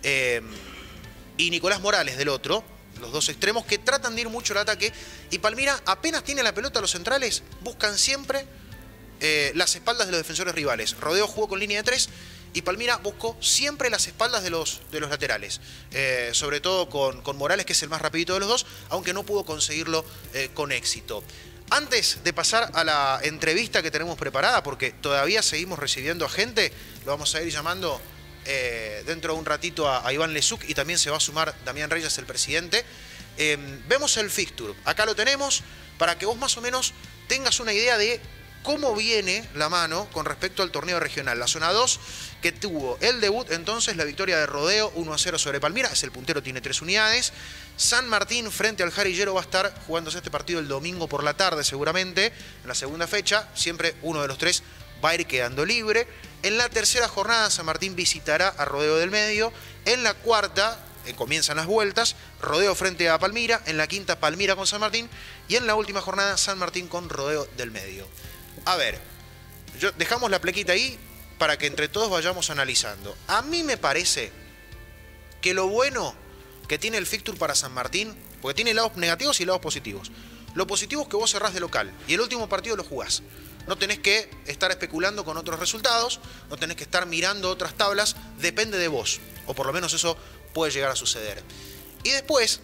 Y Nicolás Morales del otro, los 2 extremos, que tratan de ir mucho al ataque. Y Palmira, apenas tiene la pelota, los centrales buscan siempre las espaldas de los defensores rivales. Rodeo jugó con línea de 3 y Palmira buscó siempre las espaldas de los laterales. Sobre todo con Morales, que es el más rapidito de los 2, aunque no pudo conseguirlo con éxito. Antes de pasar a la entrevista que tenemos preparada, porque todavía seguimos recibiendo a gente, lo vamos a ir llamando dentro de un ratito a Iván Lesuc y también se va a sumar Damián Reyes, el presidente. Vemos el fixture, acá lo tenemos, para que vos más o menos tengas una idea de cómo viene la mano con respecto al torneo regional. La zona 2, que tuvo el debut, entonces la victoria de Rodeo 1-0 sobre Palmira, es el puntero, tiene 3 unidades. San Martín frente al Jarillero va a estar jugándose este partido el domingo por la tarde seguramente, en la segunda fecha, siempre uno de los 3 va a ir quedando libre. En la tercera jornada San Martín visitará a Rodeo del Medio, en la cuarta comienzan las vueltas, Rodeo frente a Palmira, en la quinta Palmira con San Martín y en la última jornada San Martín con Rodeo del Medio. A ver, dejamos la plequita ahí para que entre todos vayamos analizando. A mí me parece que lo bueno que tiene el fixture para San Martín, porque tiene lados negativos y lados positivos. Lo positivo es que vos cerrás de local y el último partido lo jugás. No tenés que estar especulando con otros resultados, no tenés que estar mirando otras tablas, depende de vos. O por lo menos eso puede llegar a suceder. Y después,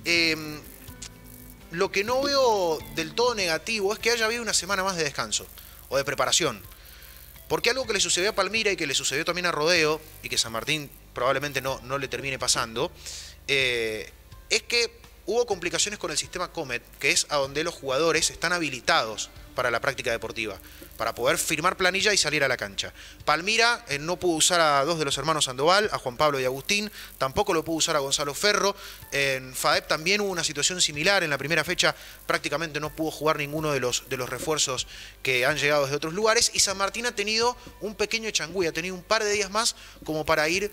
lo que no veo del todo negativo es que haya habido una semana más de descanso o de preparación. Porque algo que le sucedió a Palmira y que le sucedió también a Rodeo, y que San Martín probablemente no le termine pasando, es que hubo complicaciones con el sistema Comet, que es a donde los jugadores están habilitados para la práctica deportiva, para poder firmar planilla y salir a la cancha. Palmira no pudo usar a 2 de los hermanos Sandoval, a Juan Pablo y Agustín, tampoco lo pudo usar a Gonzalo Ferro. En FADEP también hubo una situación similar, en la primera fecha prácticamente no pudo jugar ninguno de los refuerzos que han llegado desde otros lugares, y San Martín ha tenido un pequeño changüí, ha tenido un par de días más como para ir,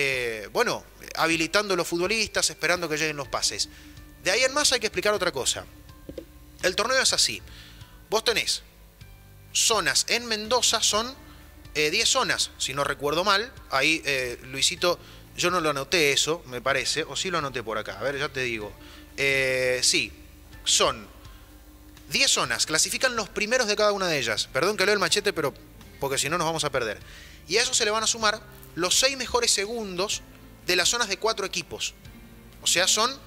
habilitando los futbolistas, esperando que lleguen los pases. De ahí en más hay que explicar otra cosa. El torneo es así. Vos tenés zonas en Mendoza, son 10 zonas, si no recuerdo mal. Ahí, Luisito, yo no lo anoté eso, me parece, o sí lo anoté por acá. A ver, ya te digo. Sí, son 10 zonas, clasifican los primeros de cada una de ellas. Perdón que leo el machete, pero porque si no nos vamos a perder. Y a eso se le van a sumar los 6 mejores segundos de las zonas de 4 equipos. O sea, son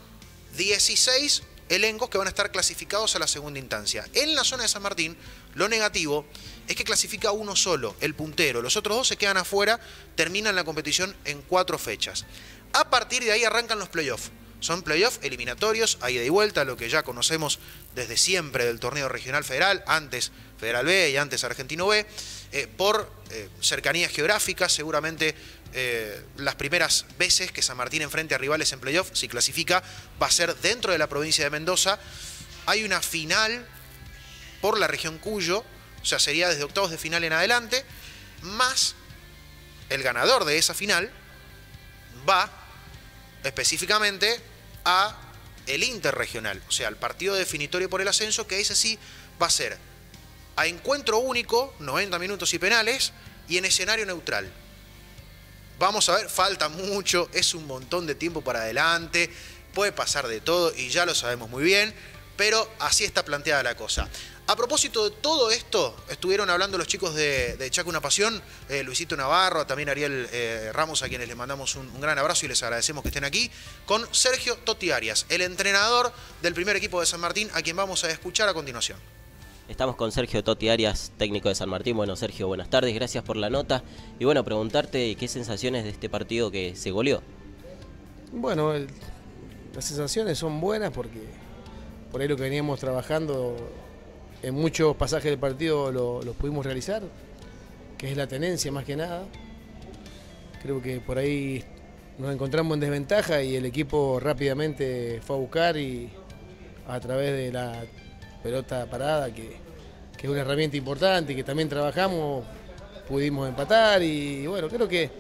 16 elencos que van a estar clasificados a la segunda instancia. En la zona de San Martín, lo negativo es que clasifica uno solo, el puntero. Los otros 2 se quedan afuera, terminan la competición en 4 fechas. A partir de ahí arrancan los playoffs. Son playoffs eliminatorios, a ida y vuelta, lo que ya conocemos desde siempre del torneo regional federal, antes Federal B y antes Argentino B. Por cercanías geográficas, seguramente las primeras veces que San Martín enfrente a rivales en playoff, si clasifica, va a ser dentro de la provincia de Mendoza. Hay una final por la región Cuyo, o sea, sería desde octavos de final en adelante, más el ganador de esa final va específicamente a el interregional, o sea, al partido definitorio por el ascenso, que ese sí va a ser a encuentro único, 90 minutos y penales, y en escenario neutral. Vamos a ver, falta mucho, es un montón de tiempo para adelante, puede pasar de todo y ya lo sabemos muy bien, pero así está planteada la cosa. A propósito de todo esto, estuvieron hablando los chicos de Chaco Una Pasión, Luisito Navarro, también Ariel Ramos, a quienes les mandamos un gran abrazo y les agradecemos que estén aquí, con Sergio Totti Arias, el entrenador del primer equipo de San Martín, a quien vamos a escuchar a continuación. Estamos con Sergio Totti Arias, técnico de San Martín. Bueno, Sergio, buenas tardes, gracias por la nota. Y bueno, preguntarte qué sensaciones de este partido que se goleó. Bueno, las sensaciones son buenas porque por ahí lo que veníamos trabajando en muchos pasajes del partido lo pudimos realizar, que es la tenencia más que nada. Creo que por ahí nos encontramos en desventaja y el equipo rápidamente fue a buscar y a través de la pelota parada, que es una herramienta importante y que también trabajamos, pudimos empatar y bueno, creo que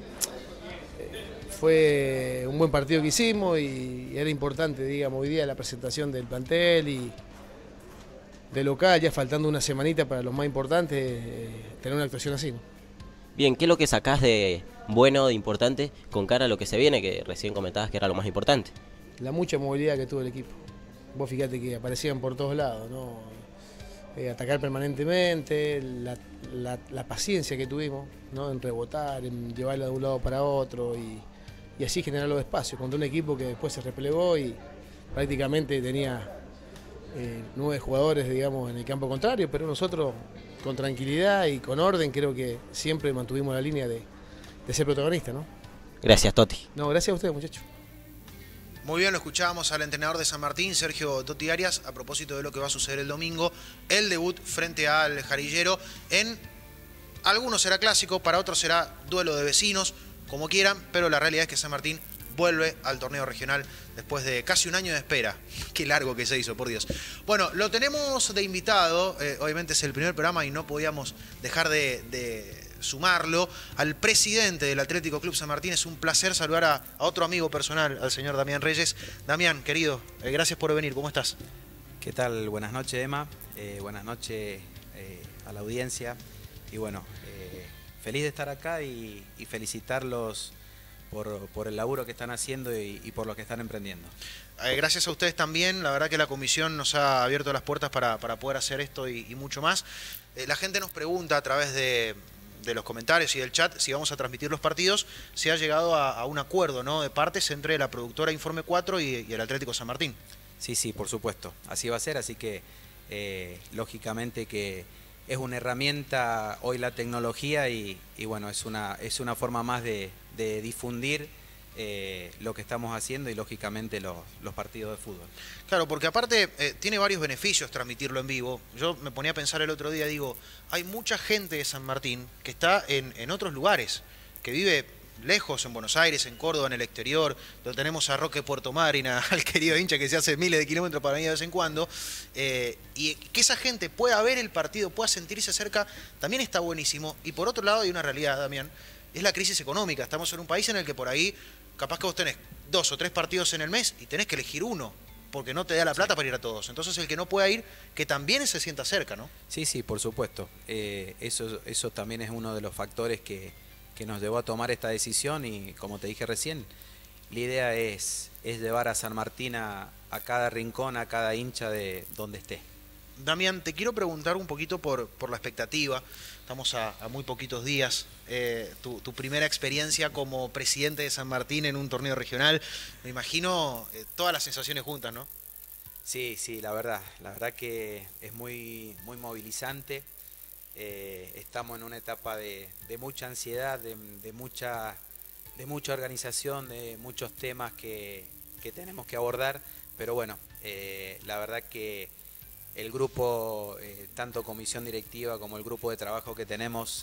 fue un buen partido que hicimos y era importante, digamos, hoy día la presentación del plantel y de local, ya faltando una semanita para los más importantes, tener una actuación así, ¿no? Bien, ¿qué es lo que sacás de bueno, de importante, con cara a lo que se viene, que recién comentabas que era lo más importante? La mucha movilidad que tuvo el equipo. Vos fíjate que aparecían por todos lados, ¿no? Atacar permanentemente, la paciencia que tuvimos, ¿no? En rebotar, en llevarla de un lado para otro y así generar los espacios contra un equipo que después se replegó y prácticamente tenía 9 jugadores, digamos, en el campo contrario, pero nosotros con tranquilidad y con orden creo que siempre mantuvimos la línea de ser protagonista, ¿no? Gracias, Toti. No, gracias a ustedes, muchachos. Muy bien, lo escuchábamos al entrenador de San Martín, Sergio Totti Arias, a propósito de lo que va a suceder el domingo, el debut frente al Jarillero. En algunos será clásico, para otros será duelo de vecinos, como quieran, pero la realidad es que San Martín vuelve al torneo regional después de casi un año de espera. Qué largo que se hizo, por Dios. Bueno, lo tenemos de invitado, obviamente es el primer programa y no podíamos dejar de sumarlo, al presidente del Atlético Club San Martín. Es un placer saludar a otro amigo personal, al señor Damián Reyes. Damián, querido, gracias por venir, ¿cómo estás? ¿Qué tal? Buenas noches, Emma. Buenas noches a la audiencia. Y bueno, feliz de estar acá y felicitarlos por el laburo que están haciendo y por lo que están emprendiendo. Gracias a ustedes también, la verdad que la comisión nos ha abierto las puertas para poder hacer esto y mucho más. La gente nos pregunta a través de los comentarios y del chat si vamos a transmitir los partidos. Se ha llegado a un acuerdo, ¿no?, de partes entre la productora Informe 4 y el Atlético San Martín. Sí, por supuesto. Así va a ser, así que lógicamente que es una herramienta hoy la tecnología y bueno, es una forma más de difundir lo que estamos haciendo y lógicamente los partidos de fútbol. Claro, porque aparte tiene varios beneficios transmitirlo en vivo. Yo me ponía a pensar el otro día, digo, hay mucha gente de San Martín que está en otros lugares, que vive lejos, en Buenos Aires, en Córdoba, en el exterior. Lo tenemos a Roque Puerto Madryn, al querido hincha que se hace miles de kilómetros para venir de vez en cuando. Y que esa gente pueda ver el partido, pueda sentirse cerca, también está buenísimo. Y por otro lado hay una realidad, Damián, es la crisis económica. Estamos en un país en el que por ahí, capaz que vos tenés 2 o 3 partidos en el mes y tenés que elegir uno, porque no te da la plata para ir a todos. Entonces el que no pueda ir, que también se sienta cerca, ¿no? Sí, por supuesto. Eso también es uno de los factores que nos llevó a tomar esta decisión y como te dije recién, la idea es llevar a San Martín a cada rincón, a cada hincha de donde esté. Damián, te quiero preguntar un poquito por la expectativa. Estamos a muy poquitos días. Tu primera experiencia como presidente de San Martín en un torneo regional. Me imagino todas las sensaciones juntas, ¿no? Sí, la verdad que es muy movilizante. Estamos en una etapa de mucha ansiedad, de mucha organización, de muchos temas que tenemos que abordar, pero bueno, la verdad que el grupo, tanto comisión directiva como el grupo de trabajo que tenemos,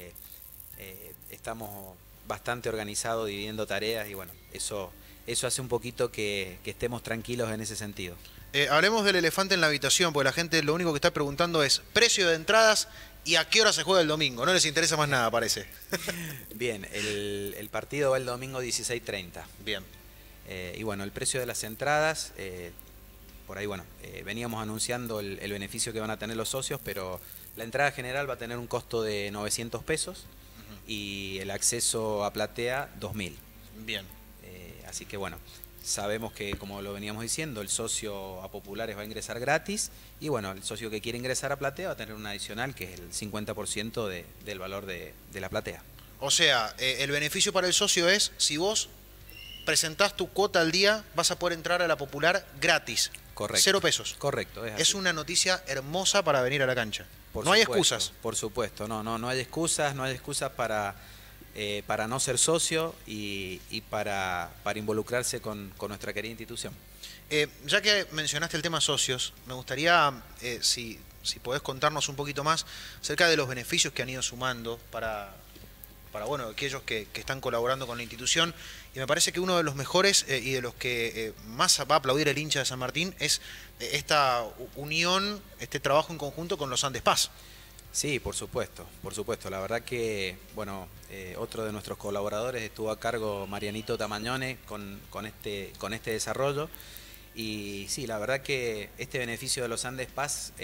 estamos bastante organizados, dividiendo tareas y bueno, eso hace un poquito que estemos tranquilos en ese sentido. Hablemos del elefante en la habitación, porque la gente lo único que está preguntando es precio de entradas y a qué hora se juega el domingo. No les interesa más nada, parece. Bien, el partido va el domingo 16:30. Bien. Y bueno, el precio de las entradas, por ahí bueno, veníamos anunciando el beneficio que van a tener los socios, pero la entrada general va a tener un costo de 900 pesos y el acceso a platea 2.000. Bien. Así que bueno, sabemos que, como lo veníamos diciendo, el socio a Populares va a ingresar gratis y bueno, el socio que quiere ingresar a platea va a tener un adicional que es el 50% del valor de la platea. O sea, el beneficio para el socio es, si vos presentás tu cuota al día, vas a poder entrar a la Popular gratis. Correcto. 0 pesos. Correcto. Es una noticia hermosa para venir a la cancha. Por no hay supuesto, excusas. Por supuesto, no hay excusas, para no ser socio y para involucrarse con nuestra querida institución. Ya que mencionaste el tema socios, me gustaría, si podés contarnos un poquito más acerca de los beneficios que han ido sumando para bueno, aquellos que están colaborando con la institución. Y me parece que uno de los mejores y de los que más va a aplaudir el hincha de San Martín es esta unión, este trabajo en conjunto con los Andes Paz. Sí, por supuesto. La verdad que, bueno, otro de nuestros colaboradores estuvo a cargo, Marianito Tamañone, con este desarrollo. Y sí, la verdad que este beneficio de los Andes Paz,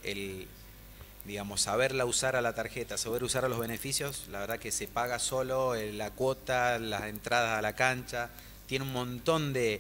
digamos, saberla usar a la tarjeta, saber usar a los beneficios, la verdad que se paga solo la cuota, las entradas a la cancha, tiene un montón de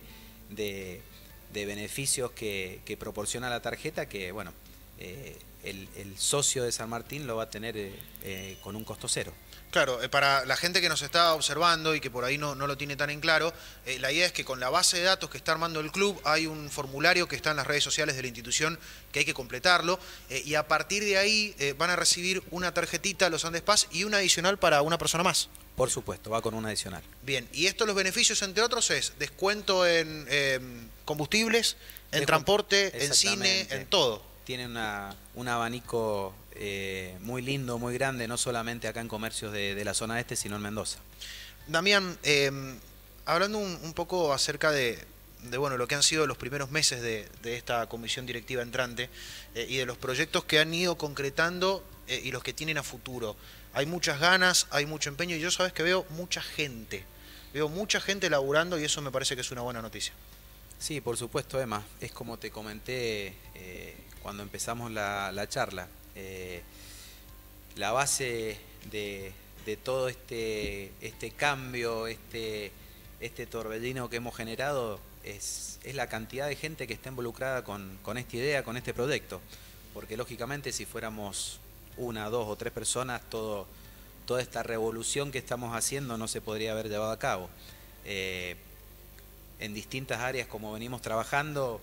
beneficios que proporciona la tarjeta que, bueno, el socio de San Martín lo va a tener con un costo cero. Claro, para la gente que nos está observando y que por ahí no lo tiene tan en claro, la idea es que con la base de datos que está armando el club hay un formulario que está en las redes sociales de la institución que hay que completarlo y a partir de ahí van a recibir una tarjetita los Andes Pass y una adicional para una persona más. Por supuesto, va con una adicional. Bien, y estos los beneficios, entre otros, es descuento en combustibles, en transporte, en cine, en todo. Tiene un abanico muy lindo, muy grande, no solamente acá en comercios de la zona este, sino en Mendoza. Damián, hablando un poco acerca de bueno, lo que han sido los primeros meses de esta comisión directiva entrante y de los proyectos que han ido concretando y los que tienen a futuro. Hay muchas ganas, hay mucho empeño y yo sabes que veo mucha gente laburando y eso me parece que es una buena noticia. Sí, por supuesto, Emma. Es como te comenté cuando empezamos la charla. La base de todo este cambio, este torbellino que hemos generado es la cantidad de gente que está involucrada con esta idea, con este proyecto. Porque lógicamente si fuéramos una, dos o tres personas, toda esta revolución que estamos haciendo no se podría haber llevado a cabo. En distintas áreas como venimos trabajando,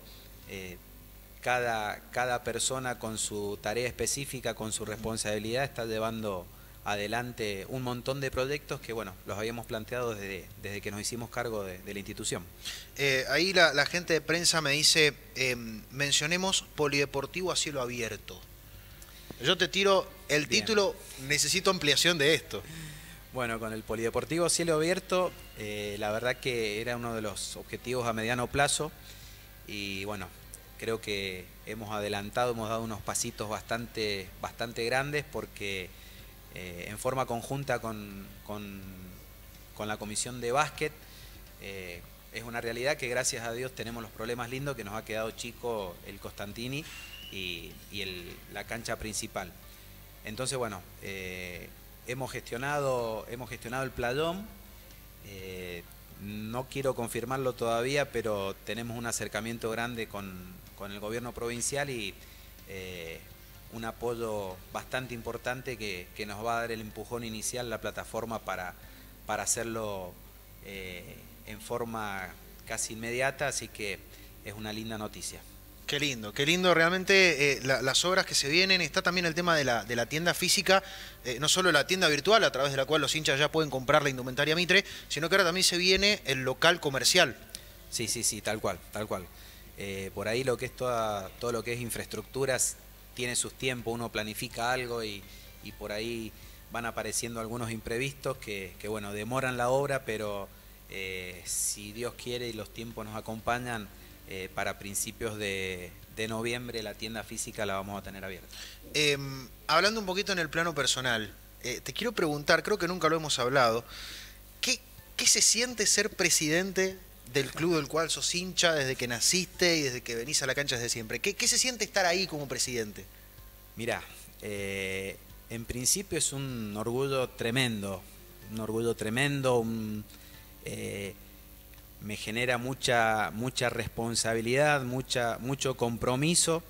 cada persona con su tarea específica, con su responsabilidad, está llevando adelante un montón de proyectos que, bueno, los habíamos planteado desde que nos hicimos cargo de la institución. Ahí la gente de prensa me dice, mencionemos polideportivo a cielo abierto. Yo te tiro el título, necesito ampliación de esto. Bueno, con el polideportivo cielo abierto, la verdad que era uno de los objetivos a mediano plazo y bueno, creo que hemos adelantado, hemos dado unos pasitos bastante grandes porque en forma conjunta con la comisión de básquet es una realidad que gracias a Dios tenemos los problemas lindos que nos ha quedado chico el Costantini y la cancha principal. Entonces bueno, hemos gestionado el playón, no quiero confirmarlo todavía, pero tenemos un acercamiento grande con el gobierno provincial y un apoyo bastante importante que nos va a dar el empujón inicial, la plataforma para hacerlo en forma casi inmediata, así que es una linda noticia. Qué lindo realmente las obras que se vienen. Está también el tema de la tienda física, no solo la tienda virtual a través de la cual los hinchas ya pueden comprar la indumentaria Mitre, sino que ahora también se viene el local comercial. Sí, tal cual. Por ahí lo que es todo lo que es infraestructuras tiene sus tiempos, uno planifica algo y por ahí van apareciendo algunos imprevistos que bueno, demoran la obra, pero si Dios quiere y los tiempos nos acompañan, para principios de noviembre la tienda física la vamos a tener abierta. Hablando un poquito en el plano personal, te quiero preguntar, creo que nunca lo hemos hablado, ¿qué se siente ser presidente del club del cual sos hincha desde que naciste y desde que venís a la cancha desde siempre? ¿Qué se siente estar ahí como presidente? Mirá, en principio es un orgullo tremendo, me genera mucha responsabilidad, mucho compromiso.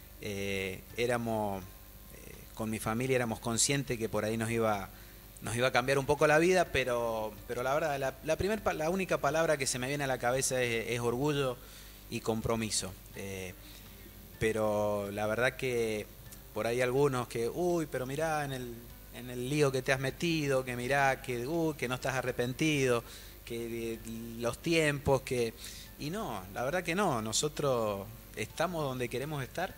Con mi familia éramos conscientes que por ahí nos iba a cambiar un poco la vida, pero la verdad, la única palabra que se me viene a la cabeza es orgullo y compromiso. Pero la verdad que por ahí algunos que, uy, pero mirá en el lío que te has metido, que mirá que no estás arrepentido, que los tiempos, y no, la verdad que no, nosotros estamos donde queremos estar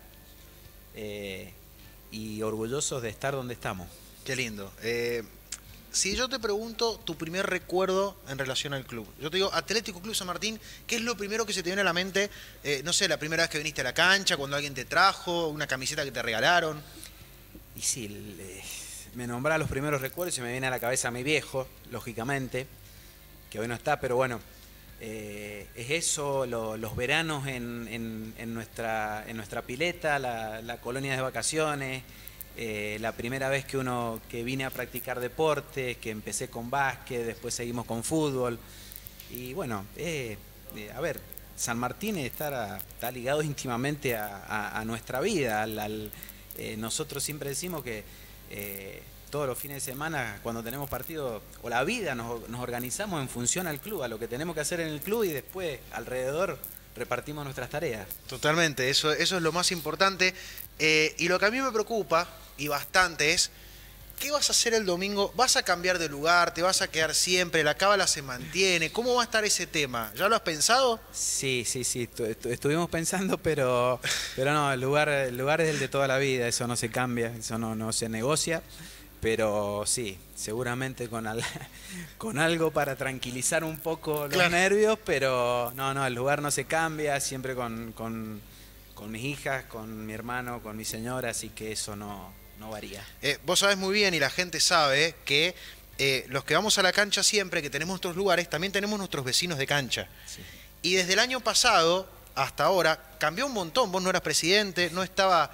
y orgullosos de estar donde estamos. Qué lindo. Si yo te pregunto tu primer recuerdo en relación al club, yo te digo Atlético Club San Martín, ¿qué es lo primero que se te viene a la mente? No sé, la primera vez que viniste a la cancha, cuando alguien te trajo, una camiseta que te regalaron. Y sí, me nombraba los primeros recuerdos y me viene a la cabeza mi viejo, lógicamente, que hoy no está, pero bueno, es eso, los veranos en nuestra pileta, la colonia de vacaciones, la primera vez que vine a practicar deportes, que empecé con básquet, después seguimos con fútbol, y bueno, a ver, San Martín está ligado íntimamente a nuestra vida, nosotros siempre decimos que todos los fines de semana, cuando tenemos partido, o la vida, nos organizamos en función al club, a lo que tenemos que hacer en el club, y después alrededor repartimos nuestras tareas. Totalmente, eso es lo más importante. Y lo que a mí me preocupa, y bastante, es ¿qué vas a hacer el domingo? ¿Vas a cambiar de lugar? ¿Te vas a quedar siempre? ¿La cábala se mantiene? ¿Cómo va a estar ese tema? ¿Ya lo has pensado? Sí, estuvimos pensando, pero no, el lugar es el de toda la vida, eso no se cambia, eso no se negocia. Pero sí, seguramente con algo para tranquilizar un poco los nervios, pero no, el lugar no se cambia, siempre con mis hijas, con mi hermano, con mi señora, así que eso no varía. Vos sabés muy bien y la gente sabe que los que vamos a la cancha siempre, que tenemos nuestros lugares, también tenemos nuestros vecinos de cancha. Sí. Y desde el año pasado hasta ahora cambió un montón. Vos no eras presidente, no estaba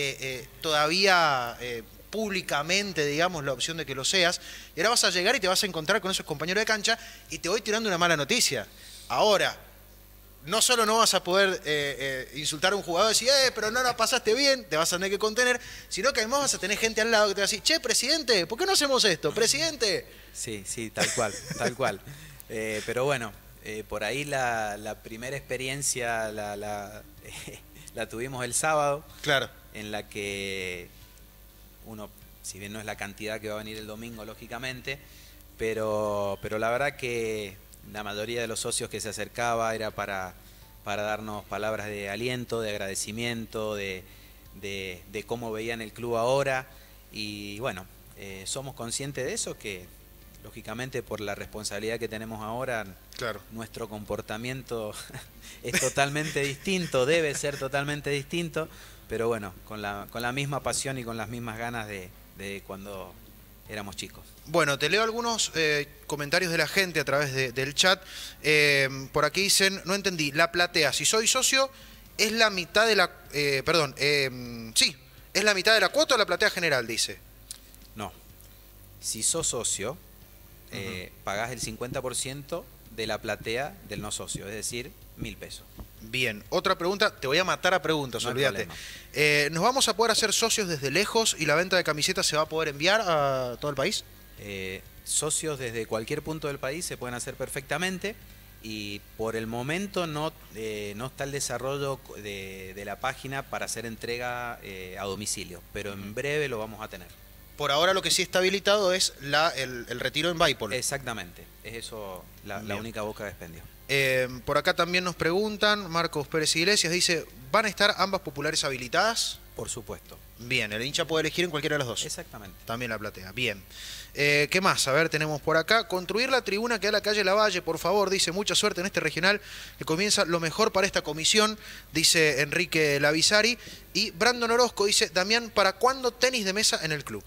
todavía públicamente, digamos, la opción de que lo seas. Y ahora vas a llegar y te vas a encontrar con esos compañeros de cancha y te voy tirando una mala noticia. Ahora, no solo no vas a poder insultar a un jugador y decir, pero no la pasaste bien, te vas a tener que contener, sino que además vas a tener gente al lado que te va a decir, che, presidente, ¿por qué no hacemos esto? Presidente. Sí, tal cual. Pero bueno, por ahí la primera experiencia la tuvimos el sábado. Claro. En la que uno, si bien no es la cantidad que va a venir el domingo, lógicamente, pero la verdad que la mayoría de los socios que se acercaba era para darnos palabras de aliento, de agradecimiento, de cómo veían el club ahora. Y bueno, somos conscientes de eso, que lógicamente por la responsabilidad que tenemos ahora, claro, nuestro comportamiento es totalmente distinto, debe ser totalmente distinto, pero bueno, con la misma pasión y con las mismas ganas de cuando éramos chicos. Bueno, te leo algunos comentarios de la gente a través del chat. Por aquí dicen, no entendí, la platea, si soy socio, es la mitad de la... sí, ¿es la mitad de la cuota o la platea general, dice? No, si sos socio, pagás el 50% de la platea del no socio, es decir, 1.000 pesos. Bien, otra pregunta, te voy a matar a preguntas, olvídate. ¿Nos vamos a poder hacer socios desde lejos y la venta de camisetas se va a poder enviar a todo el país? Socios desde cualquier punto del país se pueden hacer perfectamente, y por el momento no está el desarrollo de la página para hacer entrega a domicilio, pero en breve lo vamos a tener. Por ahora lo que sí está habilitado es el retiro en Baipol. Exactamente, es eso la única boca de expendio. Por acá también nos preguntan, Marcos Pérez Iglesias dice, ¿van a estar ambas populares habilitadas? Por supuesto. Bien, el hincha puede elegir en cualquiera de las dos. Exactamente. También la platea, bien. ¿Qué más? A ver, tenemos por acá, construir la tribuna que da a la calle Lavalle, por favor, dice, mucha suerte en este regional, que comienza lo mejor para esta comisión, dice Enrique Lavisari. Y Brandon Orozco dice, Damián, ¿para cuándo tenis de mesa en el club?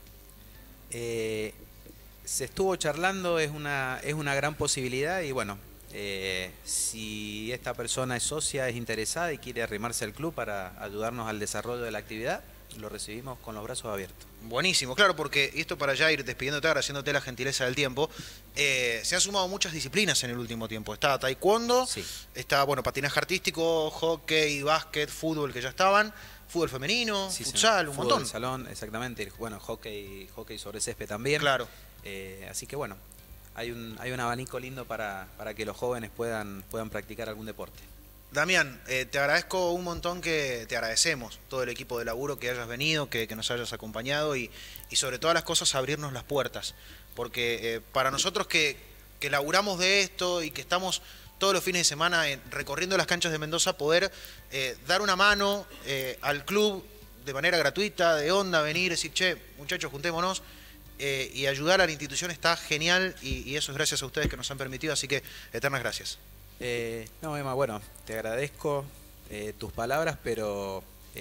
Se estuvo charlando, es una gran posibilidad, y bueno, si esta persona es socia, es interesada y quiere arrimarse al club para ayudarnos al desarrollo de la actividad, lo recibimos con los brazos abiertos. Buenísimo, claro, porque esto para ya ir despidiéndote, agradeciéndote la gentileza del tiempo, se han sumado muchas disciplinas en el último tiempo. Está taekwondo, sí, está patinaje artístico, hockey, básquet, fútbol que ya estaban, fútbol femenino, sí, futsal, un montón. Fútbol de salón, exactamente, bueno, hockey sobre césped también. Claro. Así que bueno, hay un abanico lindo para que los jóvenes puedan practicar algún deporte. Damián, te agradezco un montón, que te agradecemos todo el equipo de laburo que hayas venido, que nos hayas acompañado y sobre todas las cosas abrirnos las puertas, porque para nosotros que laburamos de esto y que estamos todos los fines de semana recorriendo las canchas de Mendoza, poder dar una mano al club de manera gratuita, de onda, venir, decir, che, muchachos, juntémonos, y ayudar a la institución está genial, y eso es gracias a ustedes que nos han permitido, así que eternas gracias. No, Emma, bueno, te agradezco tus palabras, pero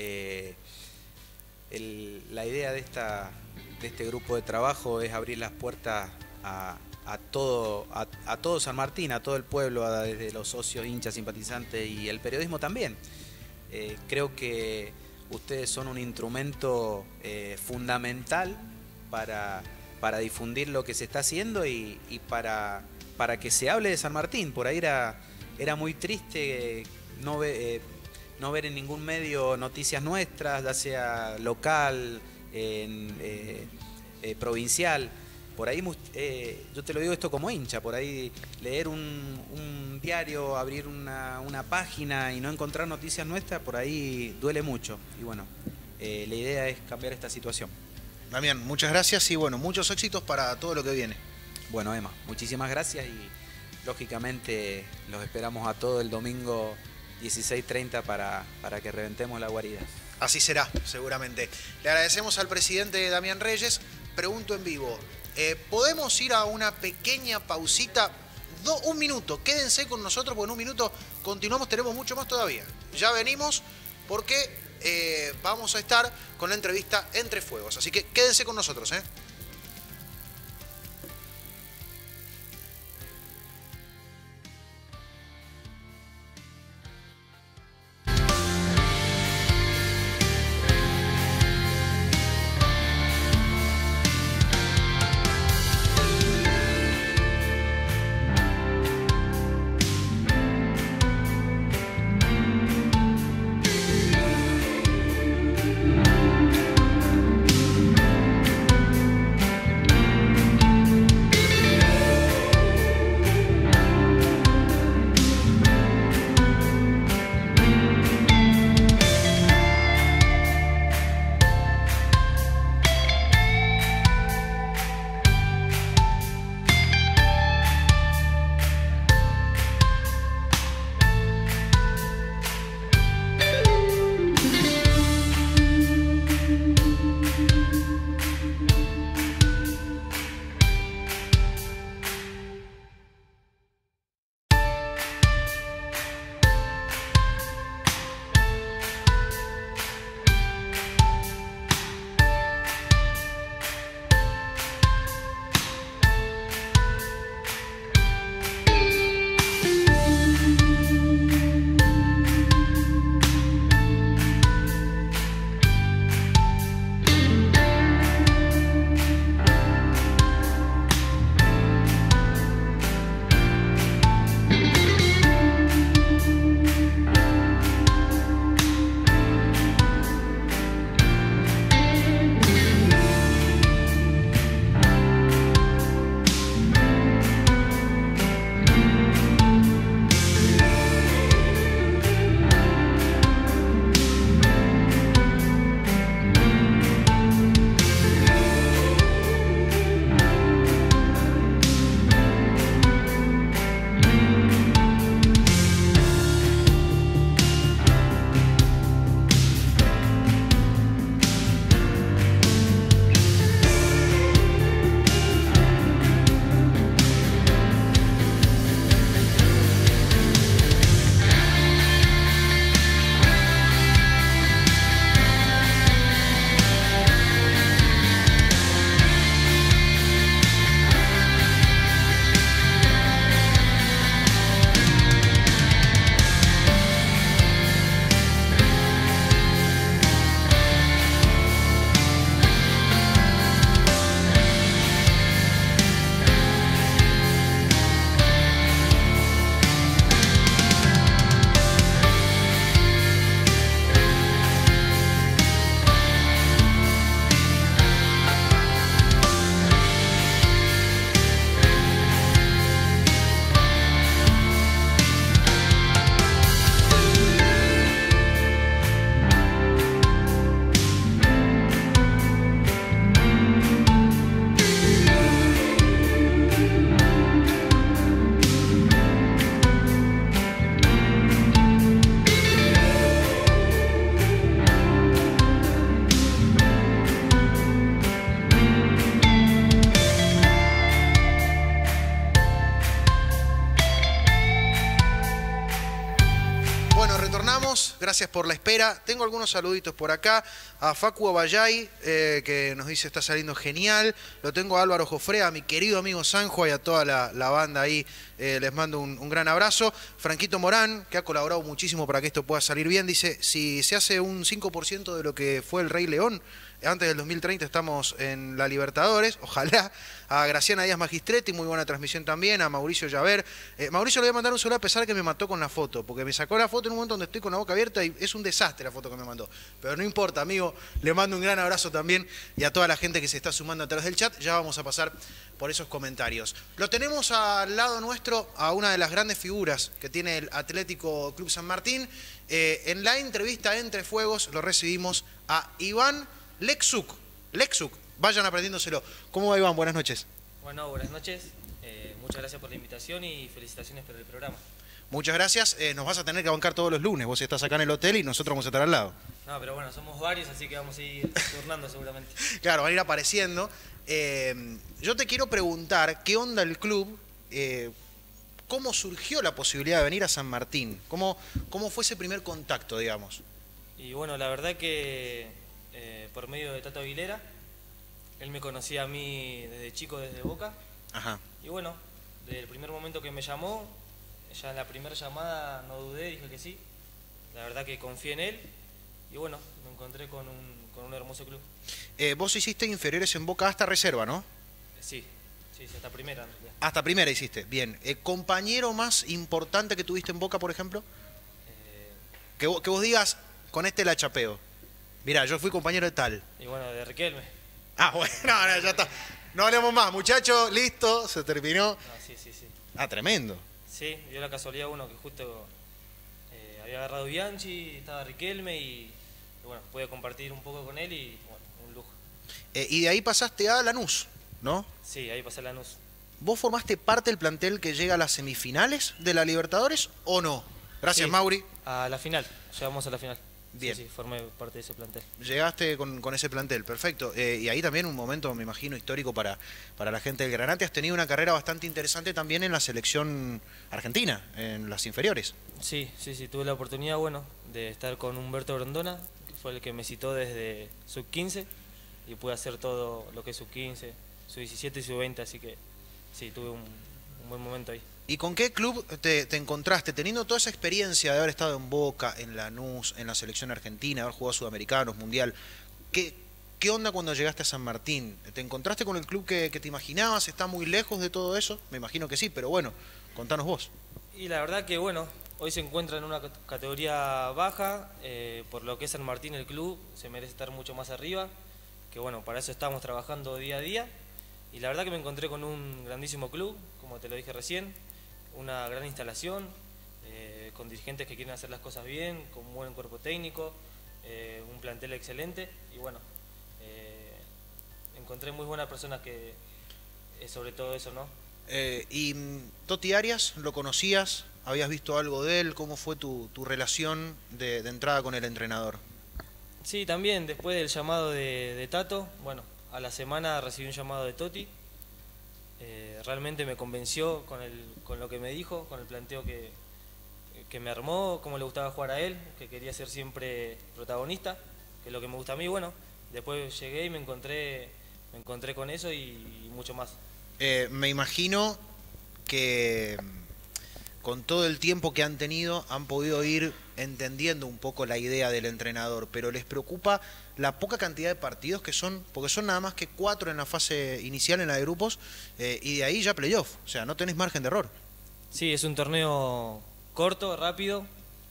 la idea de este grupo de trabajo es abrir las puertas a todo San Martín, a todo el pueblo, desde los socios, hinchas, simpatizantes y el periodismo también. Creo que ustedes son un instrumento fundamental para difundir lo que se está haciendo y para que se hable de San Martín. Por ahí era muy triste no ver en ningún medio noticias nuestras, ya sea local, provincial. Por ahí, yo te lo digo esto como hincha, por ahí leer un diario, abrir una página y no encontrar noticias nuestras, por ahí duele mucho. Y bueno, la idea es cambiar esta situación. Damián, muchas gracias y bueno, muchos éxitos para todo lo que viene. Bueno, Emma, muchísimas gracias y lógicamente los esperamos a todo el domingo 16:30 para que reventemos la guarida. Así será, seguramente. Le agradecemos al presidente Damián Reyes. Pregunto en vivo, ¿podemos ir a una pequeña pausita? Un minuto, quédense con nosotros porque en un minuto continuamos, tenemos mucho más todavía. Ya venimos porque vamos a estar con la entrevista Entre Fuegos. Así que quédense con nosotros, ¿eh? Gracias por la espera. Tengo algunos saluditos por acá. A Facu Abayay, que nos dice está saliendo genial. Lo tengo a Álvaro Jofrea, a mi querido amigo Sanjo y a toda la banda ahí. Les mando un gran abrazo. Franquito Morán, que ha colaborado muchísimo para que esto pueda salir bien. Dice, si se hace un 5% de lo que fue el Rey León, antes del 2030 estamos en la Libertadores, ojalá. A Graciana Díaz Magistretti, muy buena transmisión también, a Mauricio Llaver. Mauricio le voy a mandar un saludo a pesar de que me mató con la foto, porque me sacó la foto en un momento donde estoy con la boca abierta y es un desastre la foto que me mandó. Pero no importa, amigo, le mando un gran abrazo también y a toda la gente que se está sumando a través del chat. Ya vamos a pasar por esos comentarios. Lo tenemos al lado nuestro a una de las grandes figuras que tiene el Atlético Club San Martín. En la entrevista Entre Fuegos lo recibimos a Iván Lexuk. Vayan aprendiéndoselo. ¿Cómo va, Iván? Buenas noches. Bueno, buenas noches. Muchas gracias por la invitación y felicitaciones por el programa. Muchas gracias. Nos vas a tener que bancar todos los lunes. Vos estás acá en el hotel y nosotros vamos a estar al lado. No, pero bueno, somos varios, así que vamos a ir turnando seguramente. Claro, van a ir apareciendo. Yo te quiero preguntar, ¿qué onda el club? ¿Cómo surgió la posibilidad de venir a San Martín? ¿Cómo fue ese primer contacto, digamos? Y bueno, la verdad que por medio de Tato Aguilera, él me conocía a mí desde chico, desde Boca. Ajá. Y bueno, desde el primer momento que me llamó, ya en la primera llamada no dudé, dije que sí. La verdad que confié en él y bueno, me encontré con un hermoso club. Vos hiciste inferiores en Boca hasta reserva, ¿no? Sí, hasta primera en realidad. Hasta primera hiciste, bien. ¿Compañero más importante que tuviste en Boca, por ejemplo? Que vos digas, con este la chapeo. Mirá, yo fui compañero de tal. Y bueno, de Riquelme. Ah, bueno, no, ya está. No hablemos más, muchachos, listo, se terminó. No, sí. Ah, tremendo. Sí, dio la casualidad uno que justo había agarrado Bianchi, estaba Riquelme y bueno, pude compartir un poco con él y bueno, un lujo. Y de ahí pasaste a Lanús, ¿no? Sí, ahí pasé a Lanús. ¿Vos formaste parte del plantel que llega a las semifinales de la Libertadores o no? Gracias, Sí, Mauri. A la final, llegamos a la final. Bien. Sí, formé parte de ese plantel. Llegaste con ese plantel, perfecto. Y ahí también un momento, me imagino, histórico para la gente del Granate. Has tenido una carrera bastante interesante también en la selección argentina, en las inferiores. Sí, tuve la oportunidad, bueno, de estar con Humberto Grondona, que fue el que me citó desde sub-15 y pude hacer todo lo que es sub-15, sub-17 y sub-20, así que sí, tuve un buen momento ahí. ¿Y con qué club te encontraste? Teniendo toda esa experiencia de haber estado en Boca, en Lanús, en la selección argentina, haber jugado Sudamericanos, Mundial, ¿qué onda cuando llegaste a San Martín? ¿Te encontraste con el club que te imaginabas? ¿Está muy lejos de todo eso? Me imagino que sí, pero bueno, contanos vos. Y la verdad que bueno, hoy se encuentra en una categoría baja, por lo que es San Martín el club, se merece estar mucho más arriba, que bueno, para eso estamos trabajando día a día. Y la verdad que me encontré con un grandísimo club, como te lo dije recién, una gran instalación, con dirigentes que quieren hacer las cosas bien, con un buen cuerpo técnico, un plantel excelente y bueno, encontré muy buenas personas que sobre todo eso, ¿no? ¿Y Toti Arias, lo conocías? ¿Habías visto algo de él? ¿Cómo fue tu relación de entrada con el entrenador? Sí, también después del llamado de Tato, bueno, a la semana recibí un llamado de Toti. Realmente me convenció con lo que me dijo, con el planteo que me armó, cómo le gustaba jugar a él, que quería ser siempre protagonista, que es lo que me gusta a mí. Bueno, después llegué y me encontré con eso y mucho más. Me imagino que con todo el tiempo que han tenido han podido ir entendiendo un poco la idea del entrenador, pero les preocupa la poca cantidad de partidos que son, porque son nada más que 4 en la fase inicial, en la de grupos, y de ahí ya playoff, o sea, no tenés margen de error. Sí, es un torneo corto, rápido,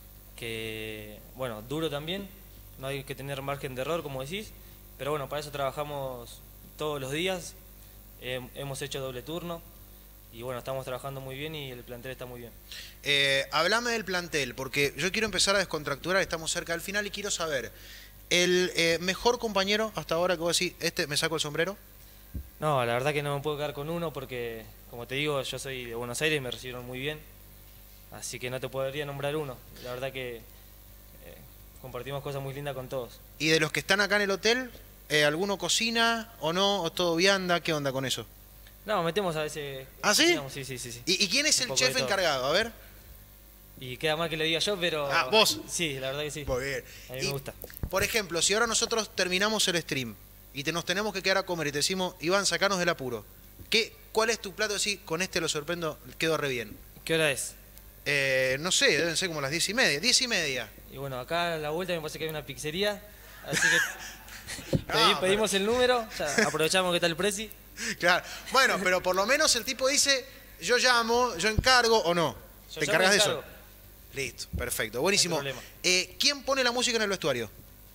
que bueno, duro también, no hay que tener margen de error, como decís, pero bueno, para eso trabajamos todos los días, hemos hecho doble turno, y bueno, estamos trabajando muy bien y el plantel está muy bien. Hablame del plantel, porque yo quiero empezar a descontracturar, estamos cerca del final y quiero saber, el mejor compañero hasta ahora que vos decís, me saco el sombrero. No, la verdad que no me puedo quedar con uno porque, como te digo, yo soy de Buenos Aires y me recibieron muy bien, así que no te podría nombrar uno. La verdad que compartimos cosas muy lindas con todos. ¿Y de los que están acá en el hotel, alguno cocina o no, o todo vianda? ¿Qué onda con eso? No, metemos a veces... ¿Ah, sí? Sí. ¿Y quién es Un el poco chef de todo. encargado? A ver. Y queda mal que lo diga yo, pero... Ah, ¿vos? Sí, la verdad que sí. Muy bien. A mí me gusta. Por ejemplo, si ahora nosotros terminamos el stream y nos tenemos que quedar a comer y te decimos, Iván, sacanos del apuro, ¿cuál es tu plato? Decís, con este lo sorprendo, quedó re bien. ¿Qué hora es? No sé, deben ser como las 10:30. 10:30. Y bueno, acá a la vuelta me parece que hay una pizzería, así que Pedimos el número, ya aprovechamos que está el presi. Claro. Bueno, pero por lo menos el tipo dice, yo llamo, yo encargo o no. Yo ¿Te llamo encargas y de eso? encargo. Listo, perfecto, buenísimo. No hay problema. ¿Quién pone la música en el vestuario?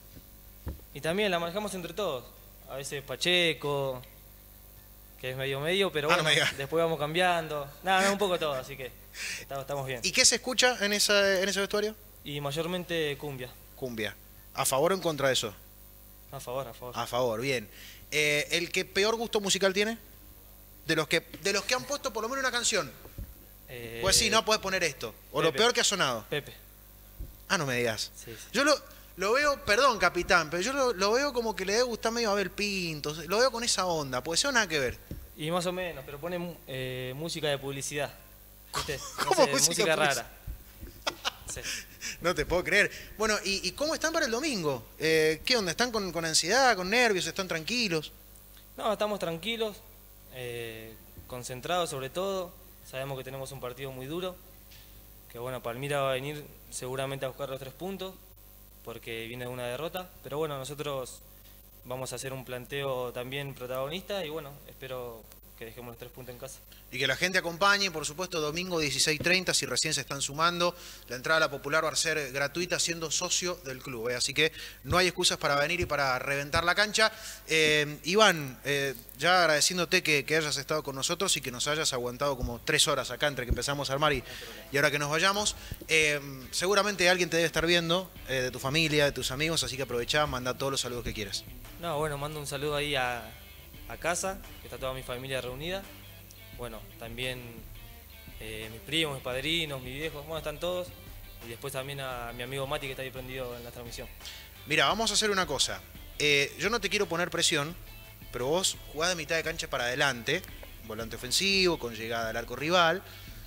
Y también la manejamos entre todos. A veces Pacheco, que es medio, pero no bueno, me digas. después vamos cambiando. Nada, un poco todo, así que estamos bien. ¿Y qué se escucha en ese vestuario? Y mayormente cumbia. Cumbia. ¿A favor o en contra de eso? A favor, a favor. A favor, bien. ¿El que peor gusto musical tiene? De los que han puesto por lo menos una canción. Pues sí, no puedes poner esto. O lo Pepe. peor que ha sonado. Pepe. Ah, no me digas. Sí, sí. Yo lo veo, perdón, capitán, pero yo lo veo como que le debe gustar medio a Abel Pinto. Lo veo con esa onda, porque eso nada que ver. Y más o menos, pero pone música de publicidad. ¿Viste? No ¿Cómo sé, música música de rara. Sí. No te puedo creer. Bueno, ¿y cómo están para el domingo? ¿Qué onda? ¿Están con ansiedad, con nervios? ¿Están tranquilos? No, estamos tranquilos, concentrados sobre todo. Sabemos que tenemos un partido muy duro. Que bueno, Palmira va a venir seguramente a buscar los 3 puntos. Porque viene de una derrota. Pero bueno, nosotros vamos a hacer un planteo también protagonista. Y bueno, espero que dejemos los 3 puntos en casa. Y que la gente acompañe, por supuesto, domingo 16:30, si recién se están sumando. La entrada a la popular va a ser gratuita siendo socio del club. Así que no hay excusas para venir y para reventar la cancha. Iván, ya agradeciéndote que hayas estado con nosotros y que nos hayas aguantado como 3 horas acá entre que empezamos a armar y ahora que nos vayamos. Seguramente alguien te debe estar viendo, de tu familia, de tus amigos, así que aprovechá, manda todos los saludos que quieras. No, bueno, mando un saludo ahí a casa, que está toda mi familia reunida. Bueno, también mis primos, mis padrinos, mis viejos, bueno, están todos. Y después también a mi amigo Mati, que está ahí prendido en la transmisión. Mira, vamos a hacer una cosa. Yo no te quiero poner presión, pero vos jugás de mitad de cancha para adelante, volante ofensivo, con llegada al arco rival.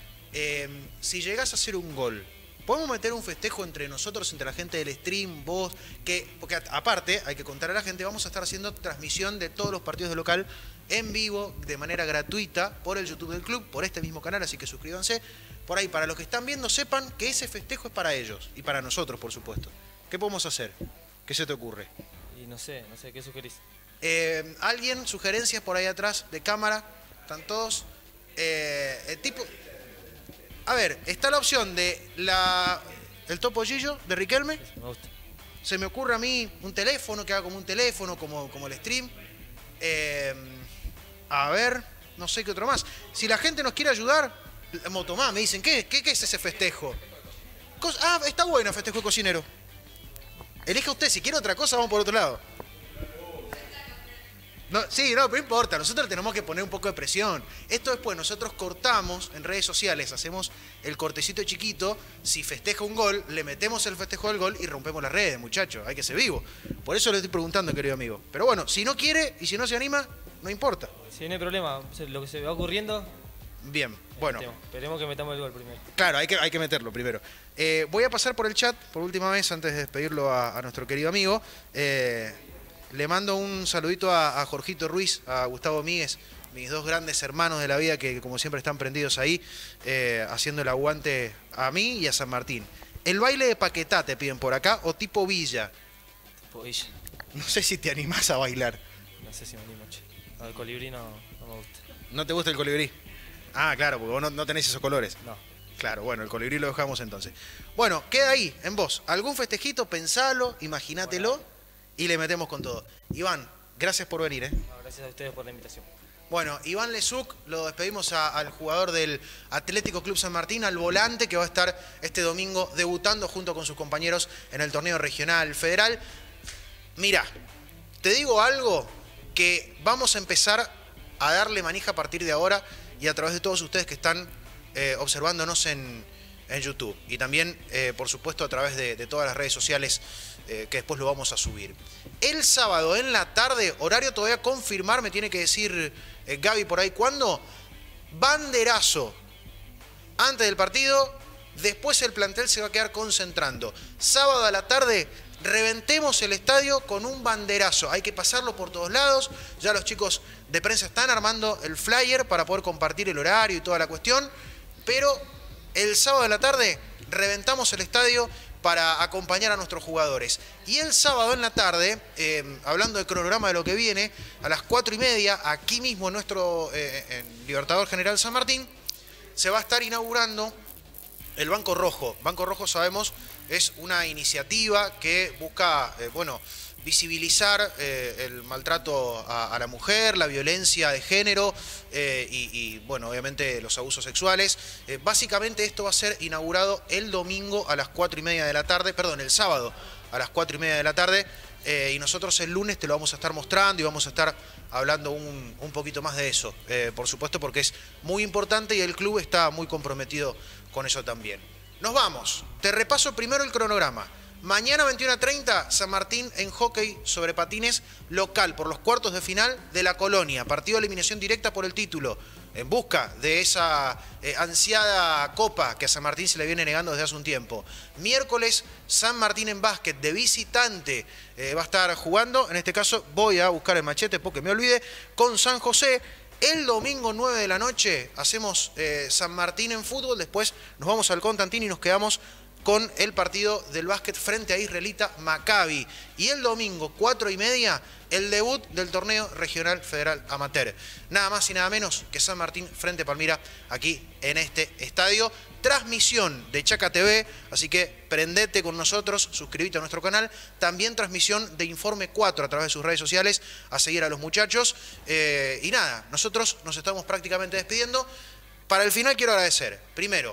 Si llegás a hacer un gol, podemos meter un festejo entre nosotros, entre la gente del stream, vos, porque aparte, hay que contar a la gente, vamos a estar haciendo transmisión de todos los partidos de local en vivo, de manera gratuita, por el YouTube del club, por este mismo canal, así que suscríbanse. Por ahí, para los que están viendo, sepan que ese festejo es para ellos, y para nosotros, por supuesto. ¿Qué podemos hacer? ¿Qué se te ocurre? Y no sé, ¿qué sugerís? ¿Alguien? ¿Sugerencias por ahí atrás de cámara? ¿Están todos? A ver, está la opción de el topollillo de Riquelme. Me gusta. Se me ocurre a mí un teléfono, que haga como un teléfono, como el stream. A ver, no sé qué otro más. Si la gente nos quiere ayudar, Motomá, me dicen, ¿qué es ese festejo? Está bueno el festejo de cocinero. Elija usted, si quiere otra cosa, vamos por otro lado. No, sí, no, pero importa, nosotros tenemos que poner un poco de presión. Esto después nosotros cortamos en redes sociales, hacemos el cortecito chiquito, si festeja un gol, le metemos el festejo del gol y rompemos las redes, muchachos, hay que ser vivo. Por eso le estoy preguntando, querido amigo. Pero bueno, si no quiere y si no se anima, no importa. Sí, no hay problema, lo que se va ocurriendo... Bien, bueno. Esperemos que metamos el gol primero. Claro, hay que meterlo primero. Voy a pasar por el chat por última vez antes de despedirlo a nuestro querido amigo. Le mando un saludito a Jorgito Ruiz, a Gustavo Míguez, mis dos grandes hermanos de la vida que como siempre están prendidos ahí, haciendo el aguante a mí y a San Martín. El baile de Paquetá te piden por acá o tipo Villa. Tipo Villa. No sé si te animás a bailar. No sé si me animo, che. No, el colibrí no me gusta. ¿No te gusta el colibrí? Ah, claro, porque vos no tenés esos colores. No. Claro, bueno, el colibrí lo dejamos entonces. Bueno, queda ahí, en vos. ¿Algún festejito? Pensalo, imagínatelo. Bueno. Y le metemos con todo. Iván, gracias por venir. No, gracias a ustedes por la invitación. Bueno, Iván Lesuc, lo despedimos al jugador del Atlético Club San Martín, al volante que va a estar este domingo debutando junto con sus compañeros en el torneo regional federal. Mirá, te digo algo que vamos a empezar a darle manija a partir de ahora y a través de todos ustedes que están observándonos en YouTube. Y también, por supuesto, a través de todas las redes sociales que después lo vamos a subir. El sábado en la tarde, horario todavía a confirmar, me tiene que decir Gaby por ahí cuándo. Banderazo antes del partido, después el plantel se va a quedar concentrando. Sábado a la tarde, reventemos el estadio con un banderazo. Hay que pasarlo por todos lados. Ya los chicos de prensa están armando el flyer para poder compartir el horario y toda la cuestión. Pero el sábado a la tarde reventamos el estadio para acompañar a nuestros jugadores. Y el sábado en la tarde, hablando del cronograma de lo que viene, a las 4:30, aquí mismo en nuestro en Libertador General San Martín, se va a estar inaugurando el Banco Rojo. Banco Rojo, sabemos, es una iniciativa que busca, visibilizar el maltrato a la mujer, la violencia de género obviamente los abusos sexuales. Básicamente esto va a ser inaugurado el domingo a las 4:30 de la tarde, perdón, el sábado a las 4:30 de la tarde, y nosotros el lunes te lo vamos a estar mostrando y vamos a estar hablando un poquito más de eso, por supuesto, porque es muy importante y el club está muy comprometido con eso también. Nos vamos, te repaso primero el cronograma. Mañana 21:30, San Martín en hockey sobre patines local por los cuartos de final de la Colonia. Partido de eliminación directa por el título, en busca de esa ansiada copa que a San Martín se le viene negando desde hace un tiempo. Miércoles, San Martín en básquet de visitante va a estar jugando. En este caso voy a buscar el machete porque me olvidé, con San José. El domingo 9 de la noche hacemos San Martín en fútbol. Después nos vamos al Constantín y nos quedamos con el partido del básquet frente a Israelita Maccabi. Y el domingo, 4:30, el debut del torneo regional federal amateur. Nada más y nada menos que San Martín frente a Palmira, aquí en este estadio. Transmisión de Chaca TV, así que prendete con nosotros, suscríbete a nuestro canal. También transmisión de Informe 4 a través de sus redes sociales, a seguir a los muchachos. Y nada, nosotros nos estamos prácticamente despidiendo. Para el final quiero agradecer, primero,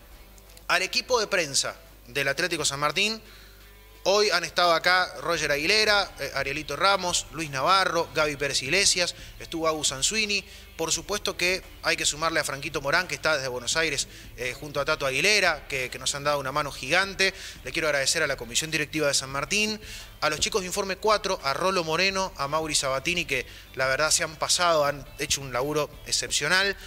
al equipo de prensa del Atlético San Martín. Hoy han estado acá Roger Aguilera, Arielito Ramos, Luis Navarro, Gaby Pérez Iglesias, estuvo Agus Sansuini. Por supuesto que hay que sumarle a Franquito Morán, que está desde Buenos Aires, junto a Tato Aguilera, que nos han dado una mano gigante. Le quiero agradecer a la comisión directiva de San Martín, a los chicos de Informe 4, a Rolo Moreno, a Mauri Sabatini, que la verdad se han pasado, han hecho un laburo excepcional.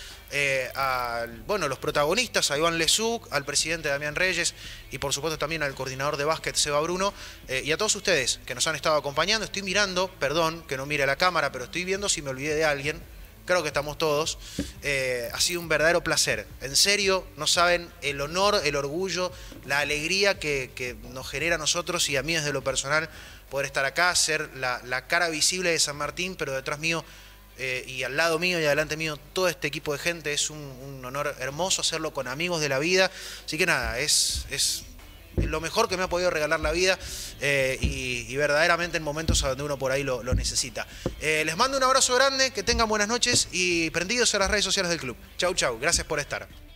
Los protagonistas, a Iván Lesuc, al presidente Damián Reyes y por supuesto también al coordinador de básquet Seba Bruno, y a todos ustedes que nos han estado acompañando. Estoy mirando, perdón que no mire la cámara, pero estoy viendo si me olvidé de alguien. Creo que estamos todos. Ha sido un verdadero placer. En serio, no saben el honor, el orgullo, la alegría que nos genera a nosotros y a mí desde lo personal poder estar acá, ser la cara visible de San Martín, pero detrás mío y al lado mío y adelante mío todo este equipo de gente. Es un honor hermoso hacerlo con amigos de la vida. Así que nada, es lo mejor que me ha podido regalar la vida y verdaderamente en momentos donde uno por ahí lo necesita. Les mando un abrazo grande, que tengan buenas noches y prendidos a las redes sociales del club. Chau, chau. Gracias por estar.